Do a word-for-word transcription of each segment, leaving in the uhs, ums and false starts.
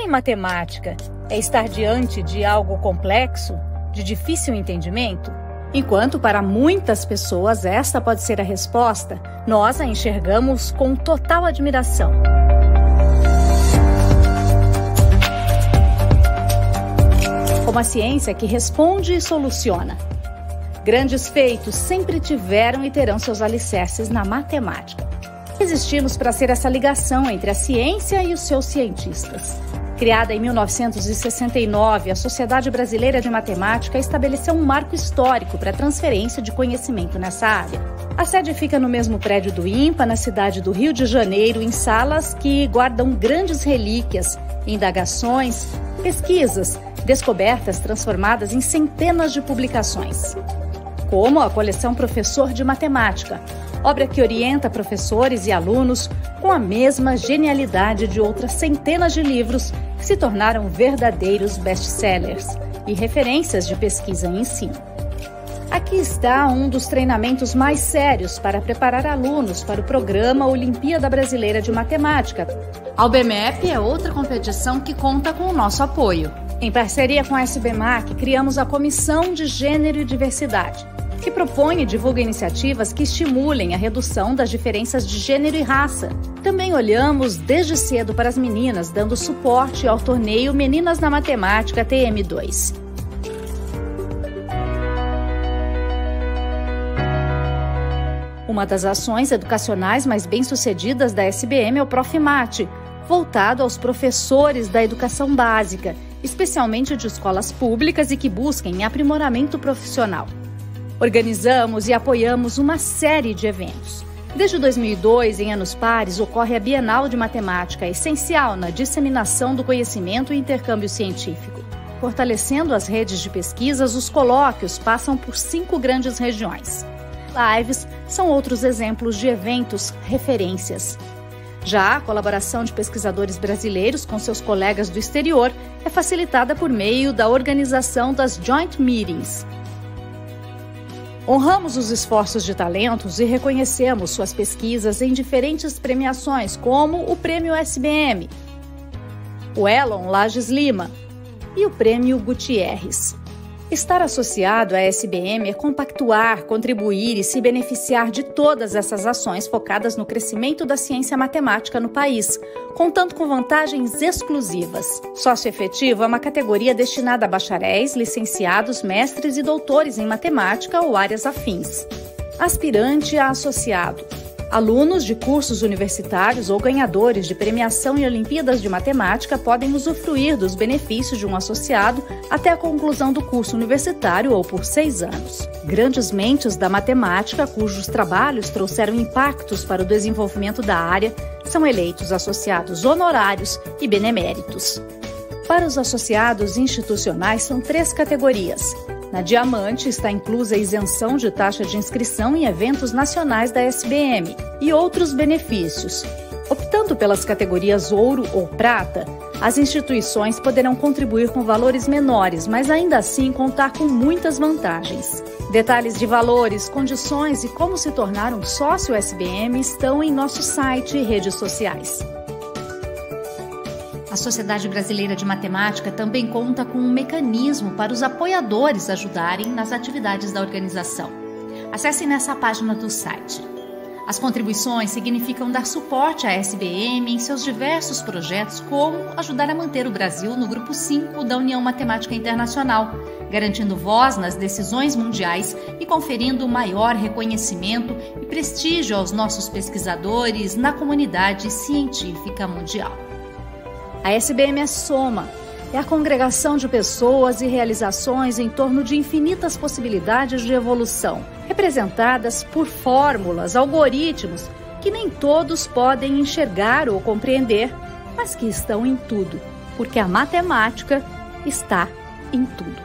matemática é estar diante de algo complexo, de difícil entendimento? Enquanto para muitas pessoas esta pode ser a resposta, nós a enxergamos com total admiração. Como a ciência que responde e soluciona. Grandes feitos sempre tiveram e terão seus alicerces na matemática. Existimos para ser essa ligação entre a ciência e os seus cientistas. Criada em mil novecentos e sessenta e nove, a Sociedade Brasileira de Matemática estabeleceu um marco histórico para a transferência de conhecimento nessa área. A sede fica no mesmo prédio do INPA, na cidade do Rio de Janeiro, em salas que guardam grandes relíquias, indagações, pesquisas, descobertas transformadas em centenas de publicações. Como a coleção Professor de Matemática, obra que orienta professores e alunos com a mesma genialidade de outras centenas de livros que se tornaram verdadeiros best-sellers e referências de pesquisa e ensino. Aqui está um dos treinamentos mais sérios para preparar alunos para o programa Olimpíada Brasileira de Matemática. A U B M E P é outra competição que conta com o nosso apoio. Em parceria com a S B M A C, criamos a Comissão de Gênero e Diversidade, que propõe e divulga iniciativas que estimulem a redução das diferenças de gênero e raça. Também olhamos desde cedo para as meninas, dando suporte ao torneio Meninas na Matemática T M dois. Uma das ações educacionais mais bem-sucedidas da S B M é o Profimate, voltado aos professores da educação básica, especialmente de escolas públicas e que busquem aprimoramento profissional. Organizamos e apoiamos uma série de eventos. Desde dois mil e dois, em anos pares, ocorre a Bienal de Matemática, essencial na disseminação do conhecimento e intercâmbio científico. Fortalecendo as redes de pesquisas, os colóquios passam por cinco grandes regiões. Lives são outros exemplos de eventos referências. Já a colaboração de pesquisadores brasileiros com seus colegas do exterior é facilitada por meio da organização das Joint Meetings. Honramos os esforços de talentos e reconhecemos suas pesquisas em diferentes premiações, como o Prêmio S B M, o Elon Lages Lima e o Prêmio Gutierrez. Estar associado à S B M é compactuar, contribuir e se beneficiar de todas essas ações focadas no crescimento da ciência matemática no país, contando com vantagens exclusivas. Sócio efetivo é uma categoria destinada a bacharéis, licenciados, mestres e doutores em matemática ou áreas afins. Aspirante a associado. Alunos de cursos universitários ou ganhadores de premiação em Olimpíadas de Matemática podem usufruir dos benefícios de um associado até a conclusão do curso universitário ou por seis anos. Grandes mentes da matemática, cujos trabalhos trouxeram impactos para o desenvolvimento da área, são eleitos associados honorários e beneméritos. Para os associados institucionais, são três categorias. Na Diamante está inclusa a isenção de taxa de inscrição em eventos nacionais da S B M e outros benefícios. Optando pelas categorias Ouro ou Prata, as instituições poderão contribuir com valores menores, mas ainda assim contar com muitas vantagens. Detalhes de valores, condições e como se tornar um sócio S B M estão em nosso site e redes sociais. A Sociedade Brasileira de Matemática também conta com um mecanismo para os apoiadores ajudarem nas atividades da organização. Acessem nessa página do site. As contribuições significam dar suporte à S B M em seus diversos projetos, como ajudar a manter o Brasil no Grupo cinco da União Matemática Internacional, garantindo voz nas decisões mundiais e conferindo maior reconhecimento e prestígio aos nossos pesquisadores na comunidade científica mundial. A S B M é soma, é a congregação de pessoas e realizações em torno de infinitas possibilidades de evolução, representadas por fórmulas, algoritmos, que nem todos podem enxergar ou compreender, mas que estão em tudo, porque a matemática está em tudo.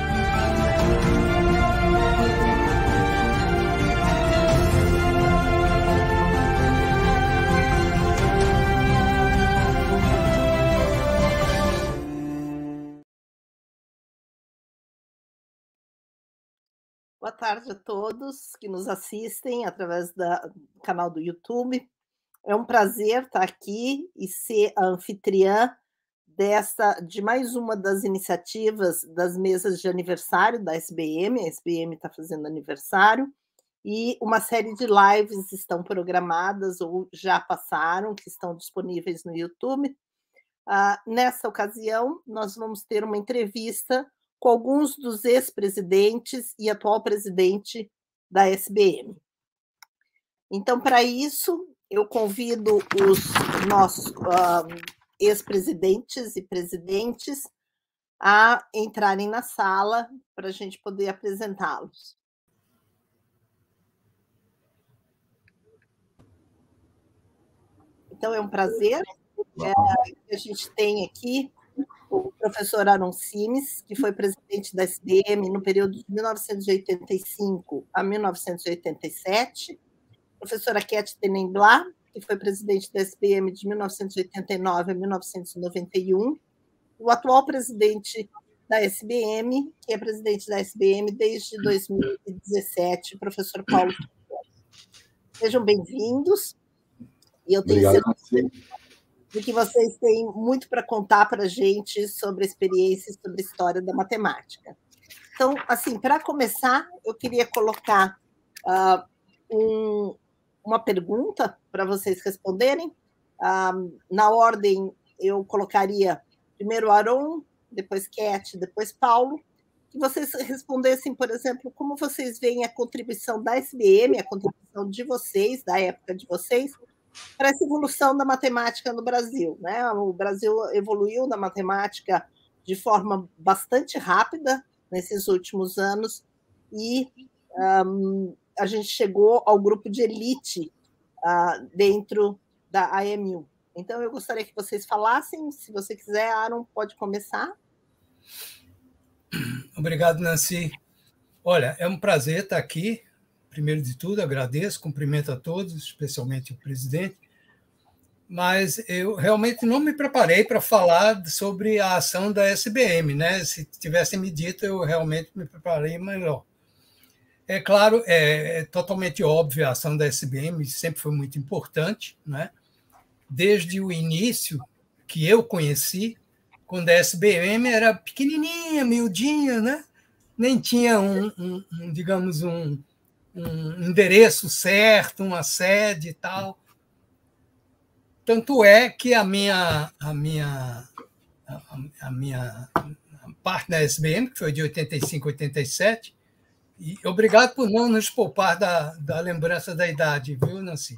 Boa tarde a todos que nos assistem através do canal do YouTube. É um prazer estar aqui e ser a anfitriã dessa, de mais uma das iniciativas das mesas de aniversário da S B M, a S B M está fazendo aniversário, e uma série de lives estão programadas ou já passaram, que estão disponíveis no YouTube. Ah, nessa ocasião, nós vamos ter uma entrevista com alguns dos ex-presidentes e atual presidente da S B M. Então, para isso, eu convido os nossos uh, ex-presidentes e presidentes a entrarem na sala para a gente poder apresentá-los. Então, é um prazer. É, a gente tem aqui o professor Aron Simes, que foi presidente da S B M no período de mil novecentos e oitenta e cinco a mil novecentos e oitenta e sete, professora Ket Tenenblas, que foi presidente da S B M de mil novecentos e oitenta e nove a mil novecentos e noventa e um, o atual presidente da S B M, que é presidente da S B M desde dois mil e dezessete, professor Paulo. Sejam bem-vindos, e eu tenho Obrigado, certeza de que vocês têm muito para contar para a gente sobre a experiência e sobre a história da matemática. Então, assim, para começar, eu queria colocar uh, um, uma pergunta para vocês responderem. Uh, na ordem, eu colocaria primeiro Aron, depois Ket, depois Paulo, que vocês respondessem, por exemplo, como vocês veem a contribuição da S B M, a contribuição de vocês, da época de vocês, para essa evolução da matemática no Brasil, né? O Brasil evoluiu na matemática de forma bastante rápida nesses últimos anos e um, a gente chegou ao grupo de elite uh, dentro da A M U. Então, eu gostaria que vocês falassem. Se você quiser, Aron, pode começar. Obrigado, Nancy. Olha, é um prazer estar aqui. Primeiro de tudo, agradeço, cumprimento a todos, especialmente o presidente, mas eu realmente não me preparei para falar sobre a ação da S B M, né? Se tivessem me dito, eu realmente me preparei melhor. É claro, é, é totalmente óbvio, a ação da S B M sempre foi muito importante, né? Desde o início que eu conheci, quando a S B M era pequenininha, miudinha, né? Nem tinha um, um, um digamos, um um endereço certo, uma sede e tal. Tanto é que a minha, a minha, a, a minha parte da S B M, que foi de oitenta e cinco a oitenta e sete, e obrigado por não nos poupar da, da lembrança da idade, viu, Nancy?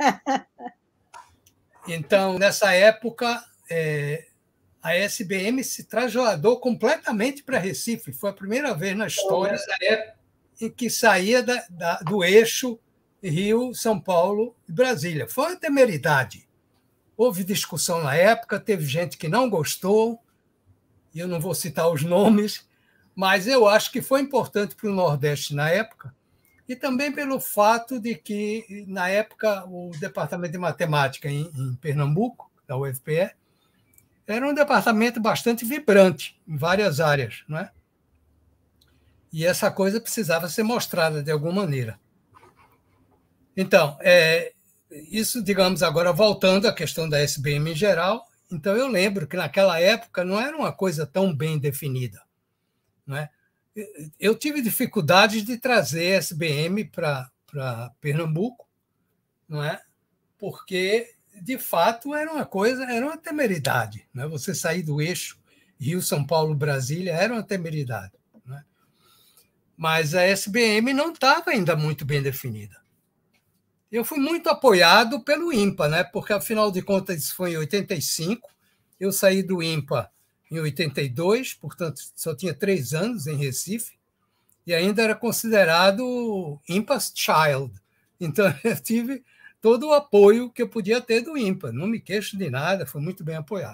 Então, nessa época, é, a S B M se trasladou completamente para Recife. Foi a primeira vez na história em que saía da, da, do eixo Rio, São Paulo e Brasília. Foi uma temeridade. Houve discussão na época, teve gente que não gostou, e eu não vou citar os nomes, mas eu acho que foi importante para o Nordeste na época, e também pelo fato de que, na época, o Departamento de Matemática em, em Pernambuco, da U F P E, era um departamento bastante vibrante em várias áreas, não é? E essa coisa precisava ser mostrada de alguma maneira. Então, é, isso, digamos, agora voltando à questão da S B M em geral, então eu lembro que naquela época não era uma coisa tão bem definida, não é? Eu tive dificuldades de trazer a S B M para Pernambuco, não é? Porque, de fato, era uma coisa, era uma temeridade, não é? Você sair do eixo Rio, São Paulo, Brasília, era uma temeridade. Mas a S B M não estava ainda muito bem definida. Eu fui muito apoiado pelo INPA, né? Porque, afinal de contas, isso foi em oitenta e cinco, eu saí do INPA em oitenta e dois, portanto, só tinha três anos em Recife, e ainda era considerado INPA's Child. Então, eu tive todo o apoio que eu podia ter do INPA. Não me queixo de nada, foi muito bem apoiado.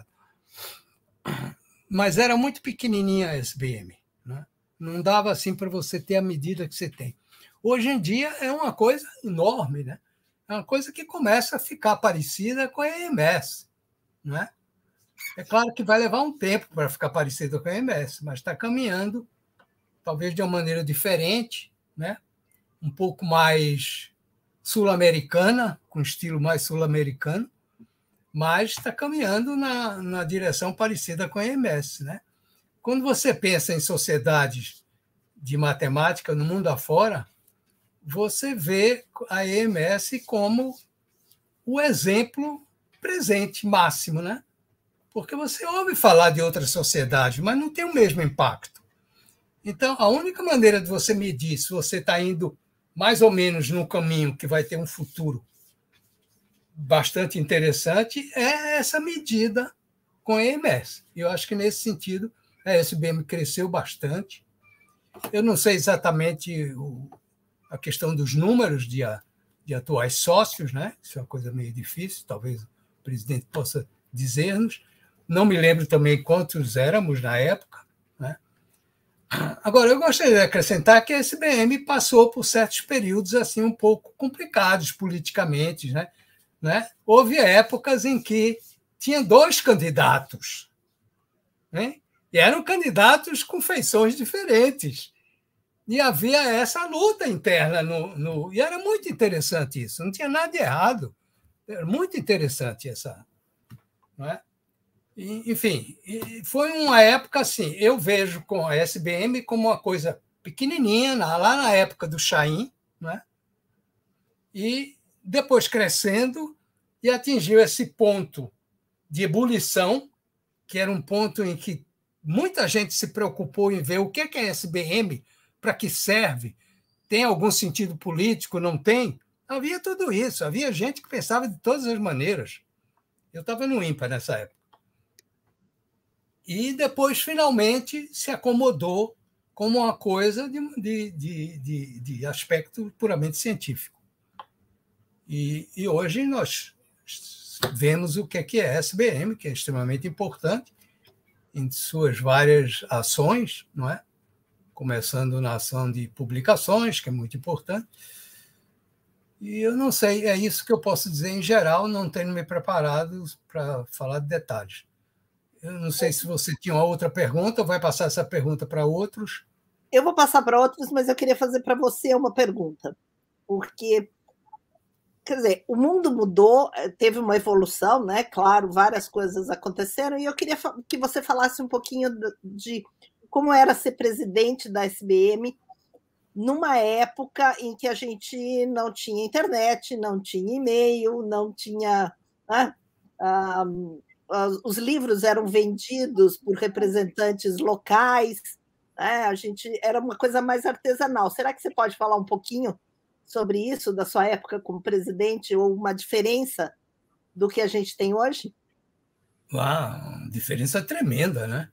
Mas era muito pequenininha a S B M, né? Não dava assim para você ter a medida que você tem. Hoje em dia é uma coisa enorme, né? É uma coisa que começa a ficar parecida com a E M S, não é? É claro que vai levar um tempo para ficar parecida com a E M S, mas está caminhando, talvez de uma maneira diferente, né? Um pouco mais sul-americana, com estilo mais sul-americano, mas está caminhando na, na direção parecida com a E M S, né? Quando você pensa em sociedades de matemática no mundo afora, você vê a E M S como o exemplo presente máximo, né? Porque você ouve falar de outras sociedades, mas não tem o mesmo impacto. Então, a única maneira de você medir se você está indo mais ou menos no caminho que vai ter um futuro bastante interessante é essa medida com a E M S. Eu acho que, nesse sentido, a S B M cresceu bastante. Eu não sei exatamente o, a questão dos números de, de atuais sócios, né? Isso é uma coisa meio difícil, talvez o presidente possa dizer-nos. Não me lembro também quantos éramos na época, né? Agora, eu gostaria de acrescentar que a S B M passou por certos períodos assim um pouco complicados politicamente, né? Né? Houve épocas em que tinha dois candidatos, né? E eram candidatos com feições diferentes. E havia essa luta interna. No, no... E era muito interessante isso, não tinha nada de errado. Era muito interessante essa. Não é? E, enfim, foi uma época assim. Eu vejo com a S B M como uma coisa pequenininha, lá na época do Chaim, não é? E depois crescendo e atingiu esse ponto de ebulição, que era um ponto em que muita gente se preocupou em ver o que é a S B M, para que serve, tem algum sentido político, não tem? Havia tudo isso, havia gente que pensava de todas as maneiras. Eu estava no INPA nessa época. E depois, finalmente, se acomodou como uma coisa de, de, de, de, de aspecto puramente científico. E, e hoje nós vemos o que é que é a S B M, que é extremamente importante em suas várias ações, não é? Começando na ação de publicações, que é muito importante. E eu não sei, é isso que eu posso dizer em geral, não tenho me preparado para falar de detalhes. Eu não sei se você tinha uma outra pergunta, ou vai passar essa pergunta para outros? Eu vou passar para outros, mas eu queria fazer para você uma pergunta, porque, quer dizer, o mundo mudou, teve uma evolução, né? Claro, várias coisas aconteceram, e eu queria que você falasse um pouquinho de como era ser presidente da S B M numa época em que a gente não tinha internet, não tinha e-mail, não tinha... Né? Ah, os livros eram vendidos por representantes locais, né? A gente era uma coisa mais artesanal. Será que você pode falar um pouquinho sobre isso, da sua época como presidente, ou uma diferença do que a gente tem hoje? Uau, diferença tremenda, né?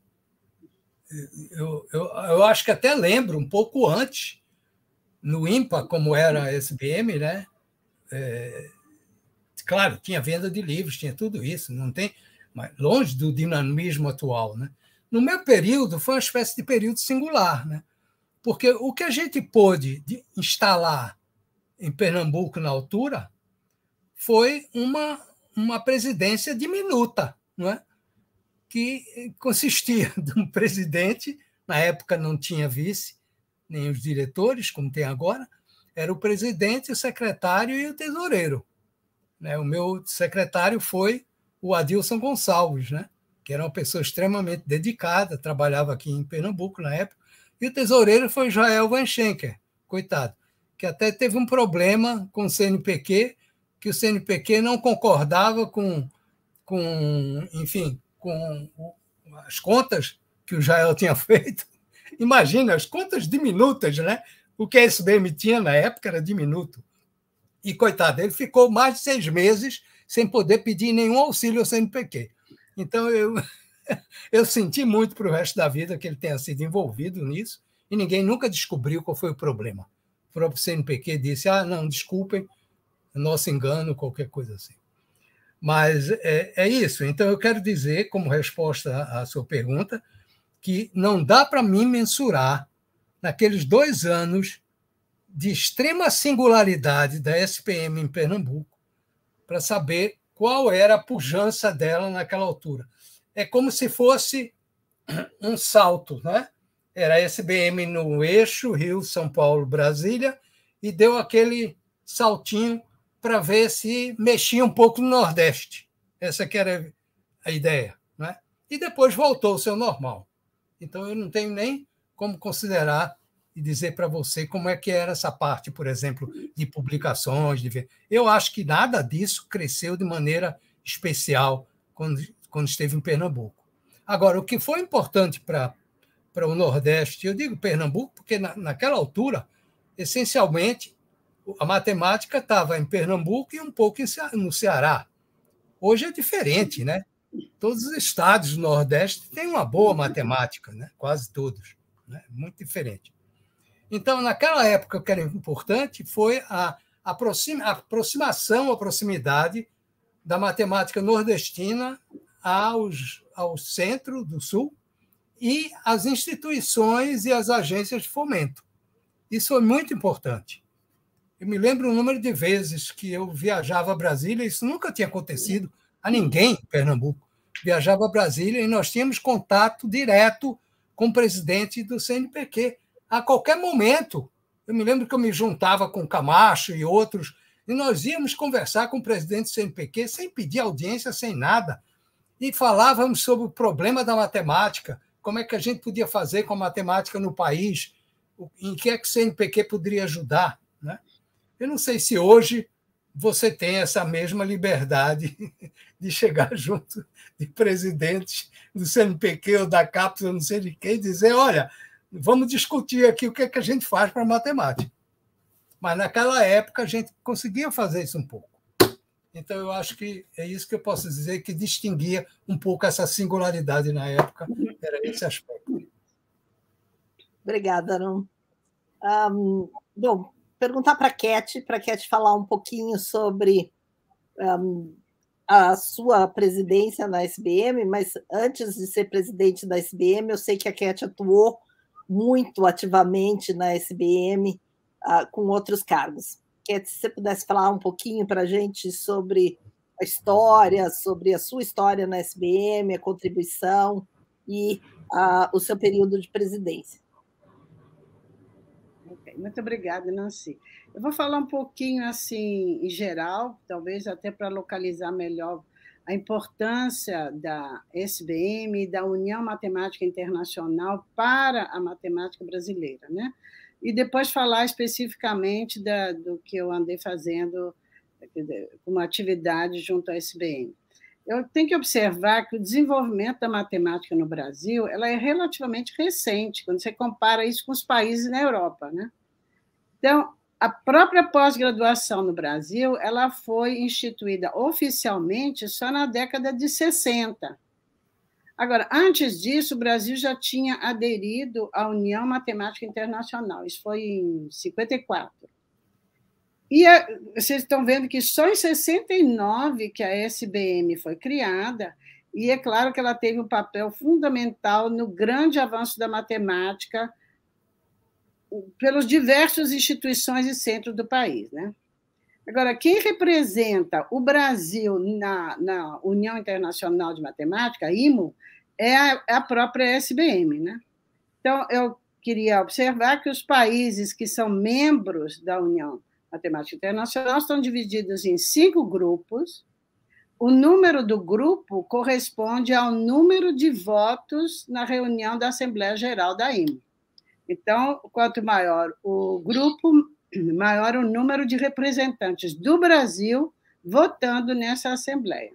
Eu, eu, eu acho que até lembro, um pouco antes, no INPA, como era a S B M, né? É, claro, tinha venda de livros, tinha tudo isso, não tem, mas longe do dinamismo atual, né? No meu período, foi uma espécie de período singular, né? Porque o que a gente pôde instalar em Pernambuco na altura foi uma, uma presidência diminuta, não é? Que consistia de um presidente, na época não tinha vice, nem os diretores, como tem agora, era o presidente, o secretário e o tesoureiro. O meu secretário foi o Adilson Gonçalves, né? Que era uma pessoa extremamente dedicada, trabalhava aqui em Pernambuco na época, e o tesoureiro foi Joel Van Schenker, coitado, que até teve um problema com o C N P Q, que o C N P Q não concordava com, com enfim, com as contas que o Jael tinha feito. Imagina, as contas diminutas, né? O que a S B M tinha na época era diminuto. E, coitado, ele ficou mais de seis meses sem poder pedir nenhum auxílio ao C N P Q. Então, eu, eu senti muito para o resto da vida que ele tenha sido envolvido nisso, e ninguém nunca descobriu qual foi o problema. O próprio C N P Q disse, ah, não, desculpem, nosso engano, qualquer coisa assim. Mas é, é isso. Então, eu quero dizer, como resposta à sua pergunta, que não dá para mim mensurar, naqueles dois anos de extrema singularidade da S P M em Pernambuco, para saber qual era a pujança dela naquela altura. É como se fosse um salto, né? Era a S B M no eixo Rio, São Paulo, Brasília, e deu aquele saltinho para ver se mexia um pouco no Nordeste. Essa que era a ideia, não é? E depois voltou ao seu normal. Então, eu não tenho nem como considerar e dizer para você como é que era essa parte, por exemplo, de publicações. De... Eu acho que nada disso cresceu de maneira especial quando, quando esteve em Pernambuco. Agora, o que foi importante para para o Nordeste, eu digo Pernambuco, porque na, naquela altura, essencialmente, a matemática estava em Pernambuco e um pouco em, no Ceará. Hoje é diferente, né? Todos os estados do Nordeste têm uma boa matemática, né? Quase todos, né? Muito diferente. Então, naquela época, o que era importante foi a, aproxima, a aproximação, a proximidade da matemática nordestina aos, ao centro do Sul e as instituições e as agências de fomento. Isso foi muito importante. Eu me lembro o número de vezes que eu viajava a Brasília, isso nunca tinha acontecido a ninguém em Pernambuco. Viajava a Brasília e nós tínhamos contato direto com o presidente do C N P Q. A qualquer momento, eu me lembro que eu me juntava com Camacho e outros, e nós íamos conversar com o presidente do C N P Q sem pedir audiência, sem nada, e falávamos sobre o problema da matemática, como é que a gente podia fazer com a matemática no país, em que é que o C N P Q poderia ajudar, né? Eu não sei se hoje você tem essa mesma liberdade de chegar junto de presidentes do C N P Q ou da CAPES, ou não sei de quem, e dizer, olha, vamos discutir aqui o que é que a gente faz para a matemática. Mas naquela época a gente conseguia fazer isso um pouco. Então eu acho que é isso que eu posso dizer que distinguia um pouco essa singularidade na época, era esse aspecto. Obrigada, Aron. Um, bom, perguntar para a Cat, para a Cat falar um pouquinho sobre um, a sua presidência na S B M, mas antes de ser presidente da S B M, eu sei que a Cat atuou muito ativamente na S B M uh, com outros cargos. Cat, se você pudesse falar um pouquinho para a gente sobre a história, sobre a sua história na S B M, a contribuição e uh, o seu período de presidência. Okay, muito obrigada, Nancy. Eu vou falar um pouquinho assim, em geral, talvez até para localizar melhor a importância da S B M e da União Matemática Internacional para a matemática brasileira, né? E depois falar especificamente da, do que eu andei fazendo como atividade junto à S B M. Eu tenho que observar que o desenvolvimento da matemática no Brasil ela é relativamente recente, quando você compara isso com os países na Europa, né? Então, a própria pós-graduação no Brasil ela foi instituída oficialmente só na década de sessenta. Agora, antes disso, o Brasil já tinha aderido à União Matemática Internacional, isso foi em cinquenta e quatro. E a, vocês estão vendo que só em sessenta e nove que a S B M foi criada, e é claro que ela teve um papel fundamental no grande avanço da matemática pelas diversas instituições e centros do país, né? Agora, quem representa o Brasil na, na União Internacional de Matemática, a I M O, é a, a própria S B M, né? Então, eu queria observar que os países que são membros da União Matemática Internacional estão divididos em cinco grupos. O número do grupo corresponde ao número de votos na reunião da Assembleia Geral da I M O. Então, quanto maior o grupo, maior o número de representantes do Brasil votando nessa Assembleia.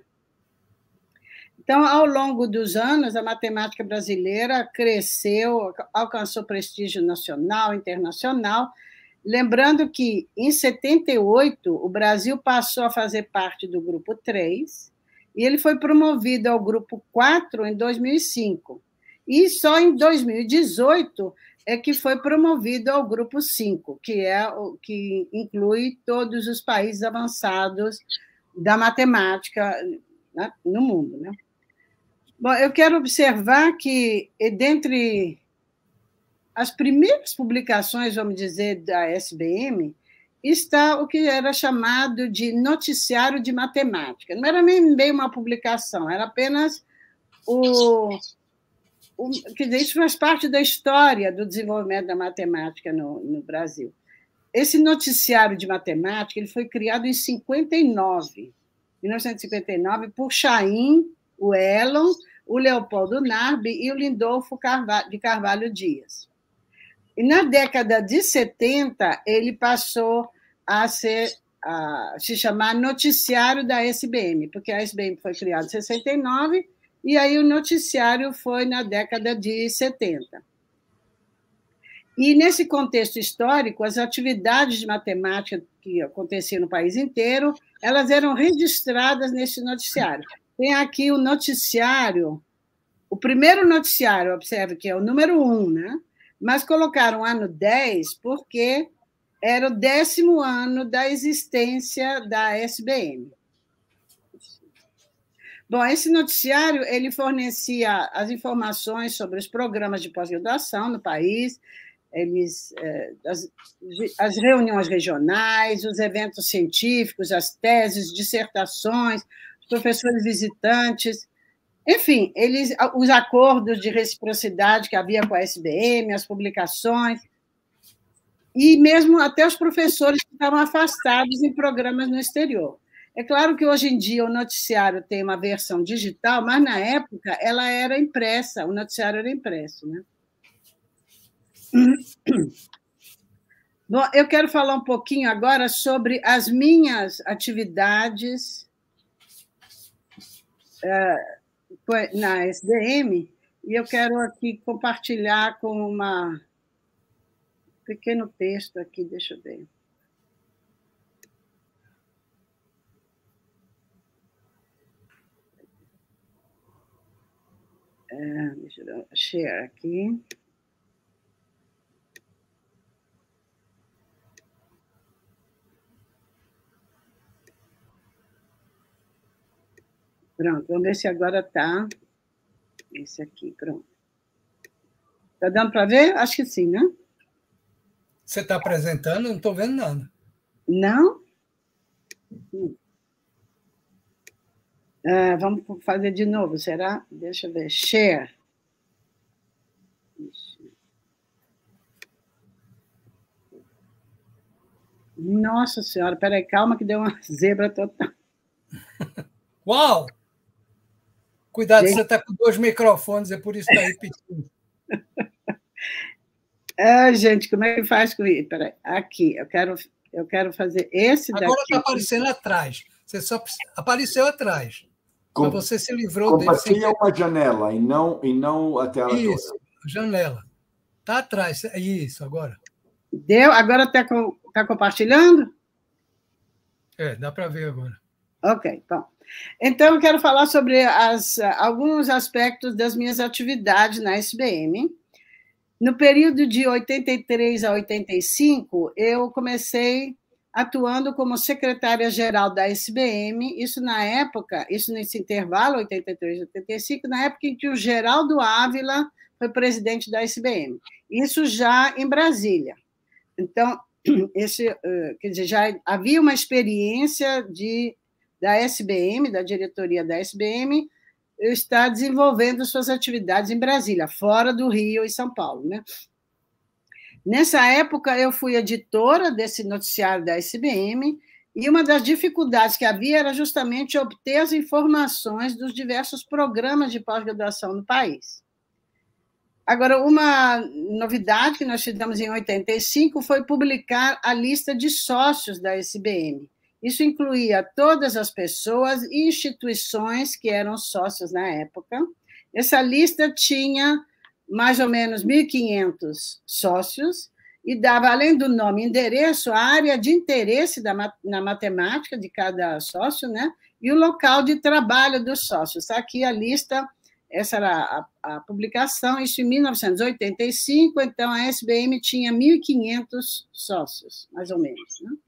Então, ao longo dos anos, a matemática brasileira cresceu, alcançou prestígio nacional, internacional, lembrando que, em setenta e oito, o Brasil passou a fazer parte do grupo três, e ele foi promovido ao grupo quatro em dois mil e cinco. E só em dois mil e dezoito é que foi promovido ao grupo cinco, que é o que inclui todos os países avançados da matemática, né, no mundo, né? Bom, eu quero observar que, dentre as primeiras publicações, vamos dizer, da S B M, está o que era chamado de noticiário de matemática. Não era nem bem uma publicação, era apenas o... o quer dizer, isso faz parte da história do desenvolvimento da matemática no, no Brasil. Esse noticiário de matemática ele foi criado em cinquenta e nove, mil novecentos e cinquenta e nove, por Chaim, o Elon, o Leopoldo Narbi e o Lindolfo de Carvalho Dias. E na década de setenta, ele passou a, ser, a se chamar Noticiário da S B M, porque a S B M foi criada em sessenta e nove, e aí o noticiário foi na década de setenta. E, nesse contexto histórico, as atividades de matemática que aconteciam no país inteiro, elas eram registradas nesse noticiário. Tem aqui o noticiário, o primeiro noticiário, observe que é o número um, né? Mas colocaram ano dez porque era o décimo ano da existência da S B M. Bom, esse noticiário ele fornecia as informações sobre os programas de pós-graduação no país, eles, as, as reuniões regionais, os eventos científicos, as teses, dissertações, os professores visitantes, enfim, eles, os acordos de reciprocidade que havia com a S B M, as publicações, e mesmo até os professores que estavam afastados em programas no exterior. É claro que hoje em dia o noticiário tem uma versão digital, mas na época ela era impressa, o noticiário era impresso, né? Bom, eu quero falar um pouquinho agora sobre as minhas atividades uh, na S B M, e eu quero aqui compartilhar com uma, um pequeno texto aqui, deixa eu ver. É, deixa eu share aqui. Pronto, vamos ver se agora está. Esse aqui, pronto. Está dando para ver? Acho que sim, né? Você está apresentando? Não estou vendo nada. Não? Hum. Ah, vamos fazer de novo, será? Deixa eu ver. Share. Nossa Senhora, peraí, calma que deu uma zebra total. Uau! Cuidado, gente, você está com dois microfones, é por isso que está repetindo. Ah, gente, como é que faz com isso? Peraí, aqui, eu quero, eu quero fazer esse daqui. Agora está aparecendo atrás. Você só apareceu atrás. Com, mas você se livrou dele. Compartilha uma janela e não, e não a tela toda. Isso, janela. Está atrás. Isso, agora. Deu? Agora está tá compartilhando? É, dá para ver agora. Ok, bom. Então, eu quero falar sobre as, alguns aspectos das minhas atividades na S B M. No período de oitenta e três a oitenta e cinco, eu comecei atuando como secretária-geral da S B M, isso na época, isso nesse intervalo, oitenta e três a oitenta e cinco, na época em que o Geraldo Ávila foi presidente da S B M. Isso já em Brasília. Então, esse, quer dizer, já havia uma experiência de da S B M, da diretoria da S B M, está desenvolvendo suas atividades em Brasília, fora do Rio e São Paulo, né? Nessa época, eu fui editora desse noticiário da S B M, e uma das dificuldades que havia era justamente obter as informações dos diversos programas de pós-graduação no país. Agora, uma novidade que nós fizemos em oitenta e cinco foi publicar a lista de sócios da S B M. Isso incluía todas as pessoas e instituições que eram sócios na época. Essa lista tinha mais ou menos mil e quinhentos sócios e dava, além do nome e endereço, a área de interesse da, na matemática de cada sócio, né? E o local de trabalho dos sócios. Está aqui a lista, essa era a, a publicação, isso em mil novecentos e oitenta e cinco, então a S B M tinha mil e quinhentos sócios, mais ou menos, né?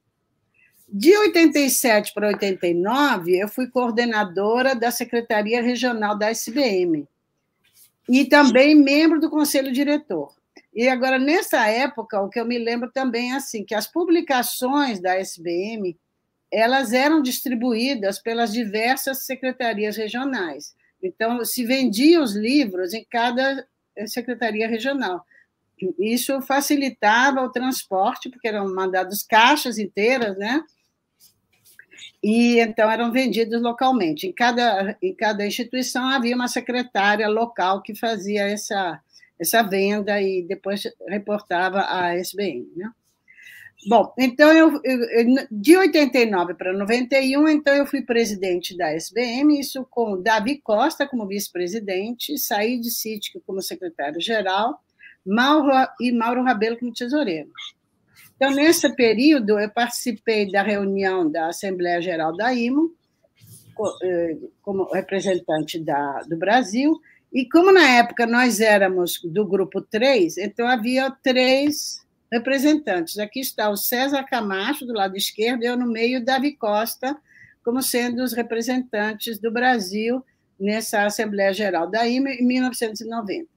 De oitenta e sete para oitenta e nove, eu fui coordenadora da Secretaria Regional da S B M e também membro do Conselho Diretor. E agora, nessa época, o que eu me lembro também é assim, que as publicações da S B M, elas eram distribuídas pelas diversas secretarias regionais. Então, se vendiam os livros em cada secretaria regional. Isso facilitava o transporte, porque eram mandados caixas inteiras, né? e então eram vendidos localmente. Em cada, em cada instituição havia uma secretária local que fazia essa, essa venda e depois reportava à S B M, né? Bom, então, eu, eu, de oitenta e nove para noventa e um, então, eu fui presidente da S B M, isso com Davi Costa como vice-presidente, Saíde Cítico como secretário-geral, Mauro e Mauro Rabelo como tesoureiro. Então, nesse período, eu participei da reunião da Assembleia Geral da I M O, como representante da, do Brasil, e como na época nós éramos do grupo três, então havia três representantes. Aqui está o César Camacho, do lado esquerdo, e eu no meio, Davi Costa, como sendo os representantes do Brasil nessa Assembleia Geral da I M E em mil novecentos e noventa.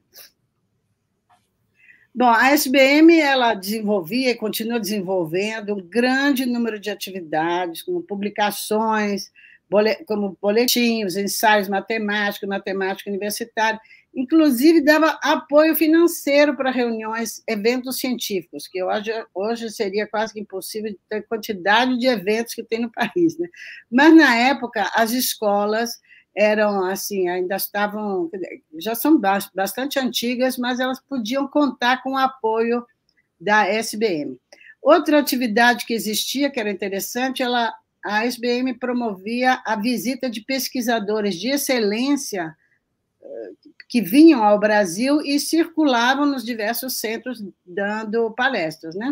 Bom, a S B M ela desenvolvia e continua desenvolvendo um grande número de atividades, como publicações, como boletins, ensaios matemáticos, matemática universitária, inclusive dava apoio financeiro para reuniões, eventos científicos, que hoje, hoje seria quase que impossível de ter quantidade de eventos que tem no país, né? Mas, na época, as escolas eram, assim, ainda estavam, já são bastante antigas, mas elas podiam contar com o apoio da S B M. Outra atividade que existia, que era interessante, ela, a S B M promovia a visita de pesquisadores de excelência que vinham ao Brasil e circulavam nos diversos centros dando palestras, né?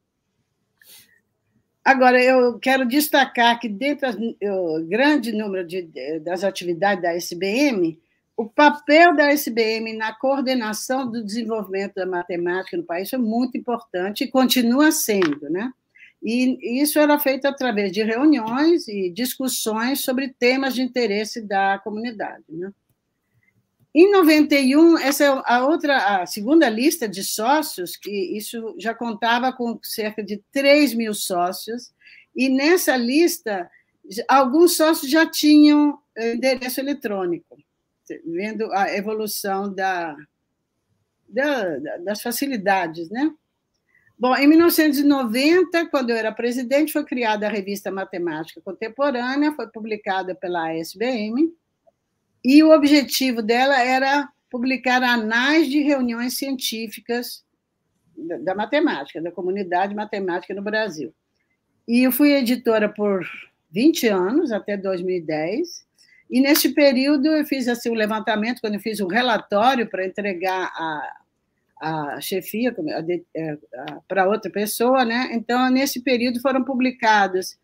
Agora, eu quero destacar que, dentro do grande número de, das atividades da S B M, o papel da S B M na coordenação do desenvolvimento da matemática no país foi muito importante e continua sendo, né? E isso era feito através de reuniões e discussões sobre temas de interesse da comunidade, né? Em noventa e um, essa é a outra, a segunda lista de sócios, que isso já contava com cerca de três mil sócios, e nessa lista, alguns sócios já tinham endereço eletrônico, vendo a evolução da, da, das facilidades, né? Bom, em mil novecentos e noventa, quando eu era presidente, foi criada a revista Matemática Contemporânea, foi publicada pela S B M, e o objetivo dela era publicar anais de reuniões científicas da, da matemática, da comunidade matemática no Brasil. E eu fui editora por vinte anos, até dois mil e dez, e nesse período eu fiz assim, um levantamento, quando eu fiz um relatório para entregar a, a chefia para outra pessoa, né? Então, nesse período foram publicados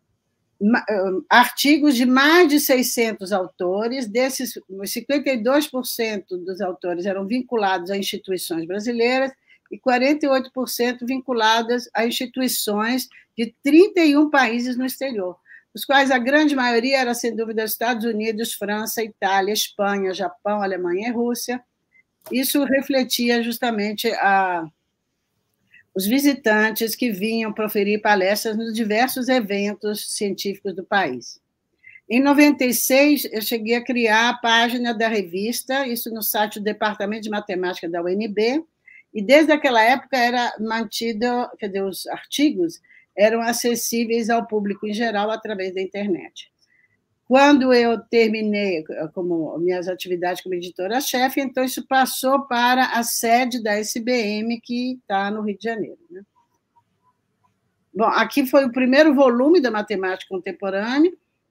artigos de mais de seiscentos autores, desses, cinquenta e dois por cento dos autores eram vinculados a instituições brasileiras e quarenta e oito por cento vinculadas a instituições de trinta e um países no exterior, dos quais a grande maioria era, sem dúvida, Estados Unidos, França, Itália, Espanha, Japão, Alemanha e Rússia. Isso refletia justamente a os visitantes que vinham proferir palestras nos diversos eventos científicos do país. Em noventa e seis, eu cheguei a criar a página da revista, isso no site do Departamento de Matemática da U N B, e desde aquela época era mantido, quer dizer, os artigos eram acessíveis ao público em geral através da internet. Quando eu terminei como minhas atividades como editora-chefe, então isso passou para a sede da S B M, que está no Rio de Janeiro, né? Bom, aqui foi o primeiro volume da Matemática Contemporânea,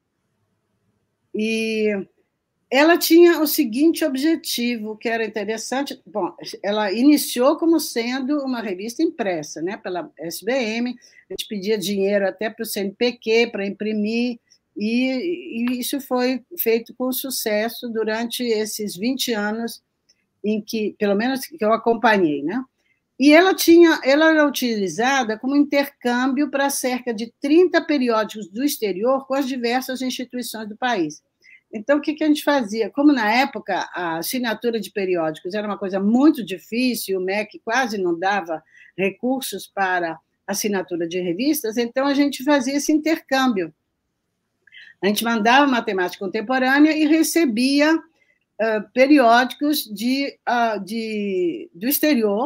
e ela tinha o seguinte objetivo, que era interessante. Bom, ela iniciou como sendo uma revista impressa, né, pela S B M, a gente pedia dinheiro até para o C N P Q, para imprimir, E, e isso foi feito com sucesso durante esses vinte anos em que, pelo menos, que eu acompanhei, né? E ela tinha, ela era utilizada como intercâmbio para cerca de trinta periódicos do exterior com as diversas instituições do país. Então, o que a gente fazia? Como, na época, a assinatura de periódicos era uma coisa muito difícil, o M E C quase não dava recursos para assinatura de revistas, então a gente fazia esse intercâmbio. A gente mandava matemática contemporânea e recebia uh, periódicos de, uh, de, do exterior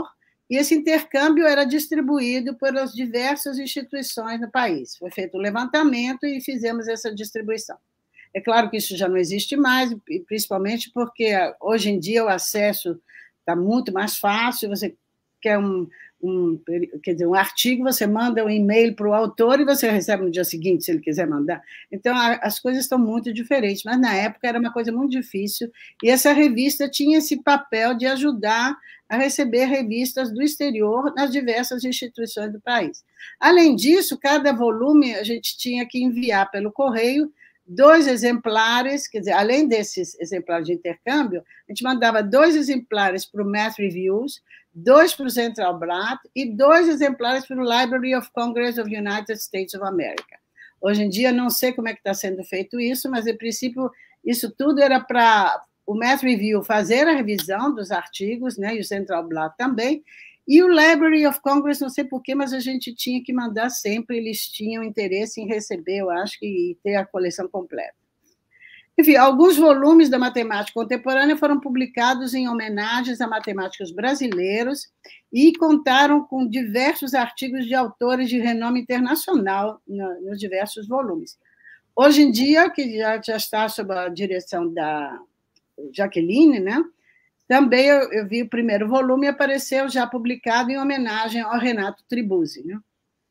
e esse intercâmbio era distribuído pelas diversas instituições no país. Foi feito um levantamento e fizemos essa distribuição. É claro que isso já não existe mais, principalmente porque hoje em dia o acesso está muito mais fácil, você quer um, um, quer dizer, um artigo, você manda um e-mail para o autor e você recebe no dia seguinte, se ele quiser mandar. Então, as coisas estão muito diferentes, mas na época era uma coisa muito difícil, e essa revista tinha esse papel de ajudar a receber revistas do exterior nas diversas instituições do país. Além disso, cada volume a gente tinha que enviar pelo correio dois exemplares, quer dizer, além desses exemplares de intercâmbio, a gente mandava dois exemplares para o Math Reviews, dois para o Central Blatt e dois exemplares para o Library of Congress of United States of America. Hoje em dia, não sei como é que está sendo feito isso, mas, em princípio, isso tudo era para o Math Review fazer a revisão dos artigos, né, e o Central Blatt também, e o Library of Congress, não sei porquê, mas a gente tinha que mandar sempre, eles tinham interesse em receber, eu acho, e ter a coleção completa. Enfim, alguns volumes da matemática contemporânea foram publicados em homenagens a matemáticos brasileiros e contaram com diversos artigos de autores de renome internacional nos diversos volumes. Hoje em dia, que já, já está sob a direção da Jaqueline, né? Também eu, eu vi o primeiro volume, apareceu já publicado em homenagem ao Renato Tribuzzi, né?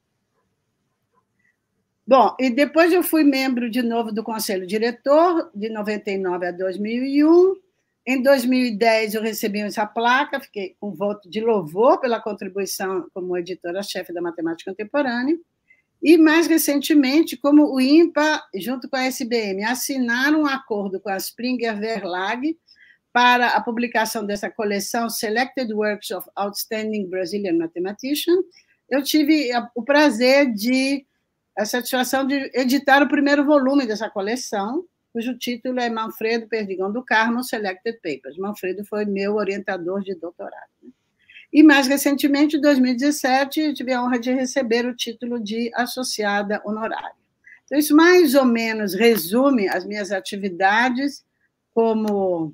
Bom, e depois eu fui membro de novo do Conselho Diretor, de noventa e nove a dois mil e um. Em dois mil e dez, eu recebi essa placa, fiquei com voto de louvor pela contribuição como editora-chefe da Matemática Contemporânea. E, mais recentemente, como o INPA, junto com a S B M, assinaram um acordo com a Springer Verlag para a publicação dessa coleção Selected Works of Outstanding Brazilian Mathematicians, eu tive o prazer de, a satisfação de editar o primeiro volume dessa coleção, cujo título é Manfredo Perdigão do Carmo, Selected Papers. Manfredo foi meu orientador de doutorado. E, mais recentemente, em dois mil e dezessete, eu tive a honra de receber o título de associada honorária. Então, isso mais ou menos resume as minhas atividades como...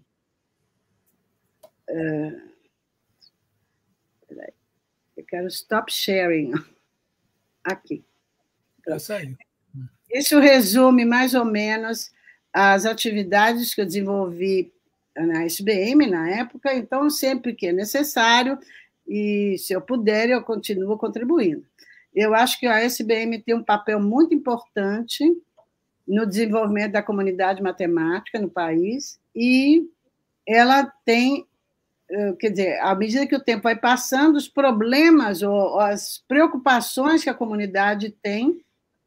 Uh, eu quero stop sharing aqui. Isso aí. Isso resume mais ou menos as atividades que eu desenvolvi na S B M na época, então, sempre que é necessário, e se eu puder, eu continuo contribuindo. Eu acho que a S B M tem um papel muito importante no desenvolvimento da comunidade matemática no país, e ela tem, quer dizer, à medida que o tempo vai passando, os problemas ou as preocupações que a comunidade tem,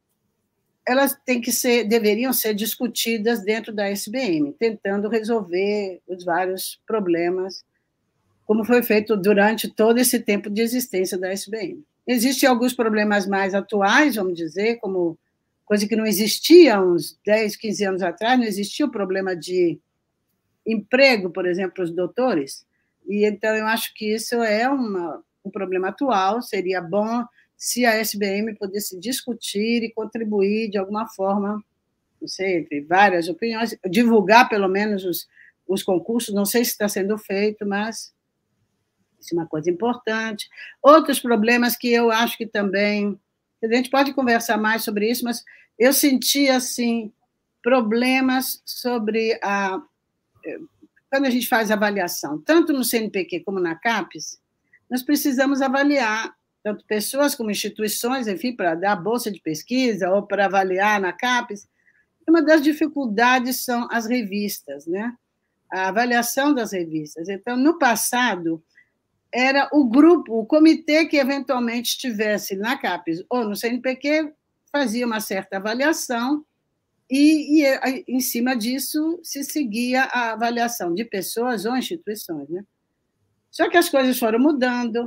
elas têm que ser, deveriam ser discutidas dentro da S B M, tentando resolver os vários problemas, como foi feito durante todo esse tempo de existência da S B M. Existem alguns problemas mais atuais, vamos dizer, como coisa que não existia há uns dez, quinze anos atrás, não existia o problema de emprego, por exemplo, para os doutores, e então eu acho que isso é uma, um problema atual, seria bom se a S B M pudesse discutir e contribuir de alguma forma, não sei, entre várias opiniões, divulgar pelo menos os, os concursos, não sei se está sendo feito, mas isso é uma coisa importante. Outros problemas que eu acho que também, a gente pode conversar mais sobre isso, mas eu senti, assim, problemas sobre a... Quando a gente faz avaliação, tanto no C N P Q como na CAPES, nós precisamos avaliar tanto pessoas como instituições, enfim, para dar bolsa de pesquisa ou para avaliar na CAPES. Uma das dificuldades são as revistas, né? A avaliação das revistas. Então, no passado, era o grupo, o comitê que eventualmente estivesse na CAPES ou no C N P Q, fazia uma certa avaliação e, e, em cima disso, se seguia a avaliação de pessoas ou instituições, né? Só que as coisas foram mudando,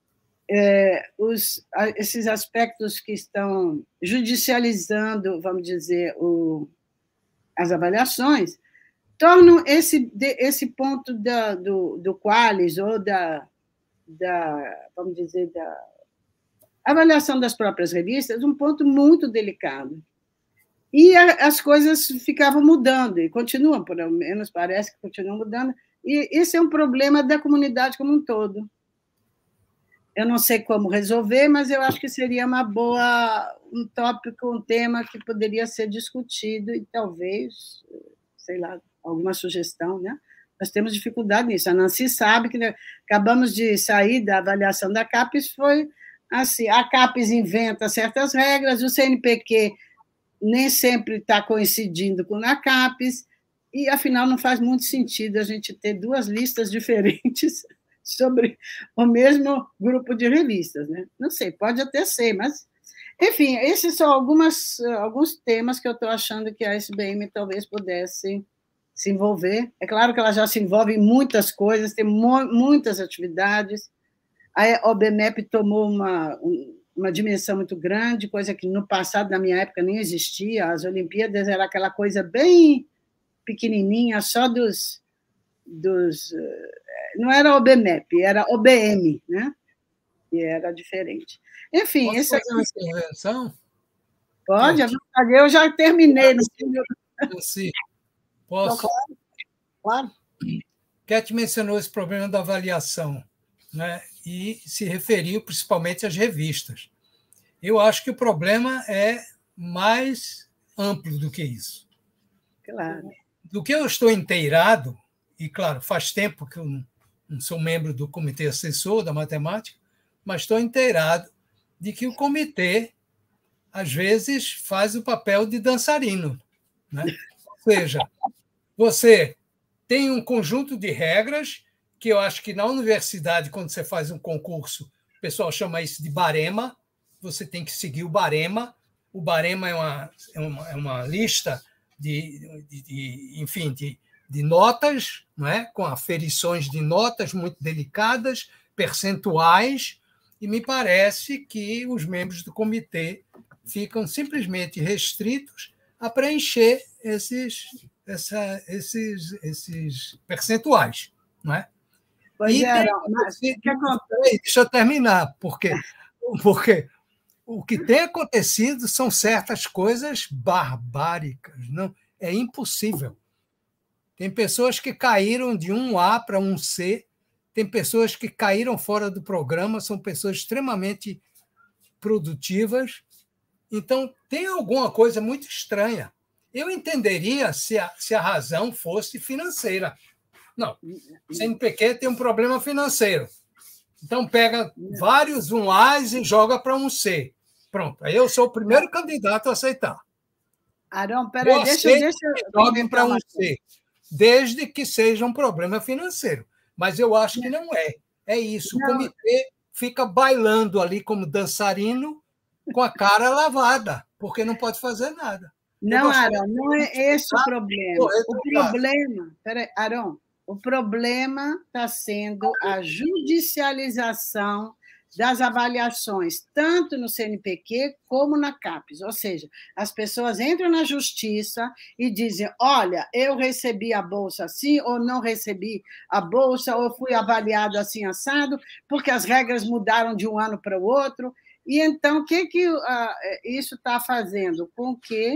é, os, esses aspectos que estão judicializando, vamos dizer, o, as avaliações, tornam esse, esse ponto da, do, do qualis ou da, da, vamos dizer, da avaliação das próprias revistas um ponto muito delicado. E a, as coisas ficavam mudando, e continuam, pelo menos parece que continuam mudando, e esse é um problema da comunidade como um todo. eu não sei como resolver, mas eu acho que seria uma boa, um tópico, um tema que poderia ser discutido e talvez, sei lá, alguma sugestão, né? Nós temos dificuldade nisso. A Nancy sabe que né, acabamos de sair da avaliação da CAPES, foi assim, a CAPES inventa certas regras, o C N P Q nem sempre está coincidindo com a CAPES, e, afinal, não faz muito sentido a gente ter duas listas diferentes sobre o mesmo grupo de revistas, né? Não sei, pode até ser, mas... Enfim, esses são algumas, alguns temas que eu estou achando que a S B M talvez pudesse se envolver. É claro que ela já se envolve em muitas coisas, tem muitas atividades. A O B M E P tomou uma, uma dimensão muito grande, coisa que no passado, na minha época, nem existia. As Olimpíadas era aquela coisa bem pequenininha, só dos... dos não era O B M E P, era O B M, né? E era diferente. Enfim, Posso esse fazer uma intervenção? Pode, eu já terminei. Sim. Posso? Claro. Claro. Cat mencionou esse problema da avaliação, né? E se referiu principalmente às revistas. Eu acho que o problema é mais amplo do que isso. Claro. Do que eu estou inteirado, e, claro, faz tempo que eu não sou membro do comitê assessor da matemática, mas estou inteirado de que o comitê, às vezes, faz o papel de dançarino, né? Ou seja, você tem um conjunto de regras que eu acho que na universidade, quando você faz um concurso, o pessoal chama isso de barema, você tem que seguir o barema. O barema é uma, é uma, é uma lista de, de, de, enfim, de, de notas, não é? Com aferições de notas muito delicadas, percentuais, e me parece que os membros do comitê ficam simplesmente restritos a preencher esses, essa, esses, esses percentuais, não é? Pois e é, tem, mas que acontece? Deixa eu terminar, porque, porque o que tem acontecido são certas coisas barbáricas, não é impossível. Tem pessoas que caíram de um A para um C, tem pessoas que caíram fora do programa, são pessoas extremamente produtivas. Então, tem alguma coisa muito estranha. Eu entenderia se a, se a razão fosse financeira. Não, o C N P Q tem um problema financeiro. Então, pega vários um A's e joga para um C. Pronto, aí eu sou o primeiro candidato a aceitar. Arão, peraí, deixa, deixa eu... Jogue para um C, desde que seja um problema financeiro. Mas eu acho que não é. É isso. Não. O comitê fica bailando ali como dançarino com a cara lavada, porque não pode fazer nada. Não, Arão, não é esse o problema. O problema... Peraí, Arão, o problema está sendo a judicialização das avaliações, tanto no C N P Q como na CAPES. Ou seja, as pessoas entram na justiça e dizem, olha, eu recebi a bolsa assim, ou não recebi a bolsa, ou fui avaliado assim, assado, porque as regras mudaram de um ano para o outro. E, então, o que, que uh, isso está fazendo? Com que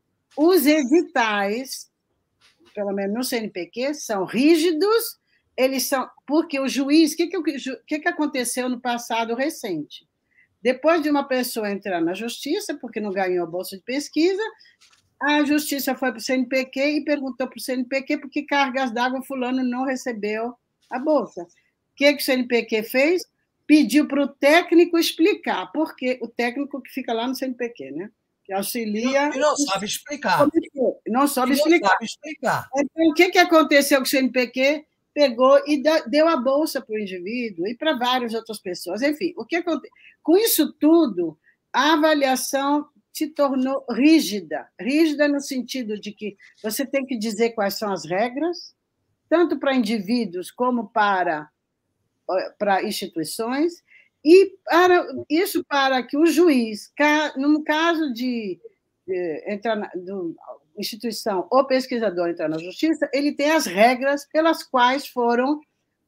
os editais, pelo menos no C N P Q, são rígidos. Eles são, porque o juiz, o que, que, que aconteceu no passado recente? Depois de uma pessoa entrar na justiça, porque não ganhou a bolsa de pesquisa, a justiça foi para o C N P Q e perguntou para o C N P Q por que cargas d'água fulano não recebeu a bolsa. O que, que o C N P Q fez? Pediu para o técnico explicar, porque o técnico que fica lá no C N P Q, né? Que auxilia... E não sabe explicar. Não sabe não explicar. Sabe explicar. Então, o que, que aconteceu com o C N P Q? Pegou e deu a bolsa para o indivíduo e para várias outras pessoas. Enfim, o que acontece? Com isso tudo, a avaliação se tornou rígida. Rígida no sentido de que você tem que dizer quais são as regras, tanto para indivíduos como para, para instituições, e para, isso para que o juiz, no caso de entrar na do, instituição ou pesquisador entrar na justiça, ele tem as regras pelas quais foram,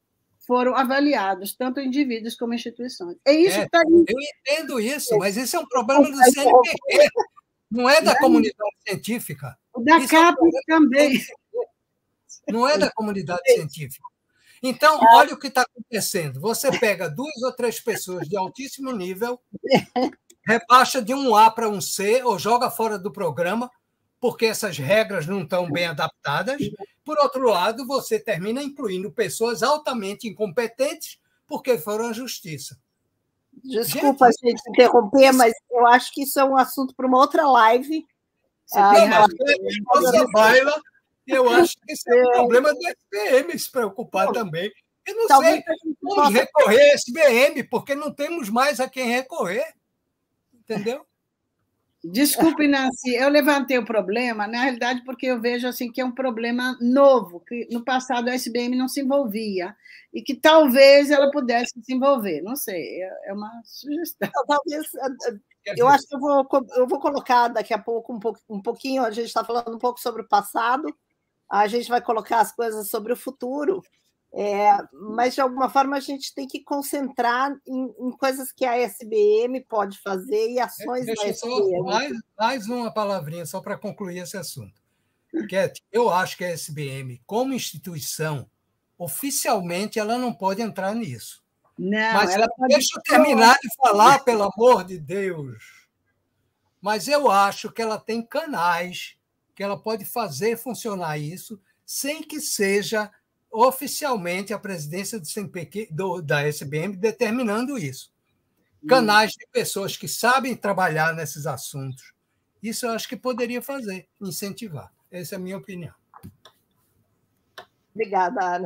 foram avaliados, tanto indivíduos como instituições. É isso é, que tá... Eu entendo isso, mas esse é um problema do C N P Q, não é da comunidade científica. O da CAPES também. Não é da comunidade científica. Então, olha o que está acontecendo. Você pega duas ou três pessoas de altíssimo nível, rebaixa de um A para um C, ou joga fora do programa, porque essas regras não estão bem adaptadas. Por outro lado, você termina incluindo pessoas altamente incompetentes porque foram à justiça. Desculpa, gente, gente interromper, mas eu acho que isso é um assunto para uma outra live. Ah, não, mas é nossa baila, eu acho que isso é um problema do S B M se preocupar não, também. Eu não sei, vamos possa... recorrer ao S B M, porque não temos mais a quem recorrer. Entendeu? Desculpe, Nancy, eu levantei o problema, na realidade, porque eu vejo assim, que é um problema novo, que no passado a S B M não se envolvia, e que talvez ela pudesse se envolver. Não sei, é uma sugestão. Talvez, eu acho que eu vou, eu vou colocar daqui a pouco um, pouco, um pouquinho, a gente está falando um pouco sobre o passado, a gente vai colocar as coisas sobre o futuro, é, mas, de alguma forma, a gente tem que concentrar em, em coisas que a S B M pode fazer e ações Deixa da S B M. Só mais, mais uma palavrinha, só para concluir esse assunto. Cat, eu acho que a S B M, como instituição, oficialmente, ela não pode entrar nisso. Não, mas ela pode... deixa eu terminar de falar, pelo amor de Deus. Mas eu acho que ela tem canais que ela pode fazer funcionar isso sem que seja oficialmente a presidência do C N P Q, do, da S B M determinando isso. Canais de pessoas que sabem trabalhar nesses assuntos. Isso eu acho que poderia fazer, incentivar. Essa é a minha opinião. Obrigada, Ana.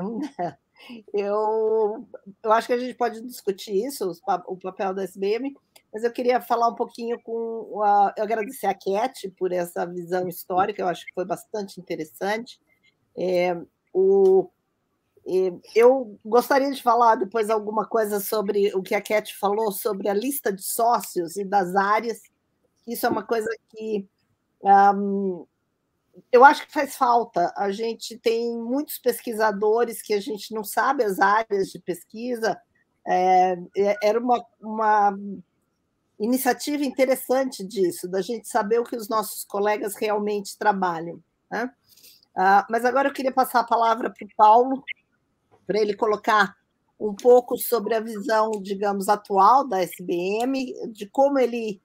Eu, eu acho que a gente pode discutir isso, o papel da S B M, mas eu queria falar um pouquinho com... A, eu agradecer a Cat por essa visão histórica, eu acho que foi bastante interessante. É, o... Eu gostaria de falar depois alguma coisa sobre o que a Cat falou sobre a lista de sócios e das áreas. Isso é uma coisa que um, eu acho que faz falta. A gente tem muitos pesquisadores que a gente não sabe as áreas de pesquisa. É, era uma, uma iniciativa interessante disso, da gente saber o que os nossos colegas realmente trabalham, né? Uh, mas agora eu queria passar a palavra para o Paulo, para ele colocar um pouco sobre a visão, digamos, atual da S B M, de como ele...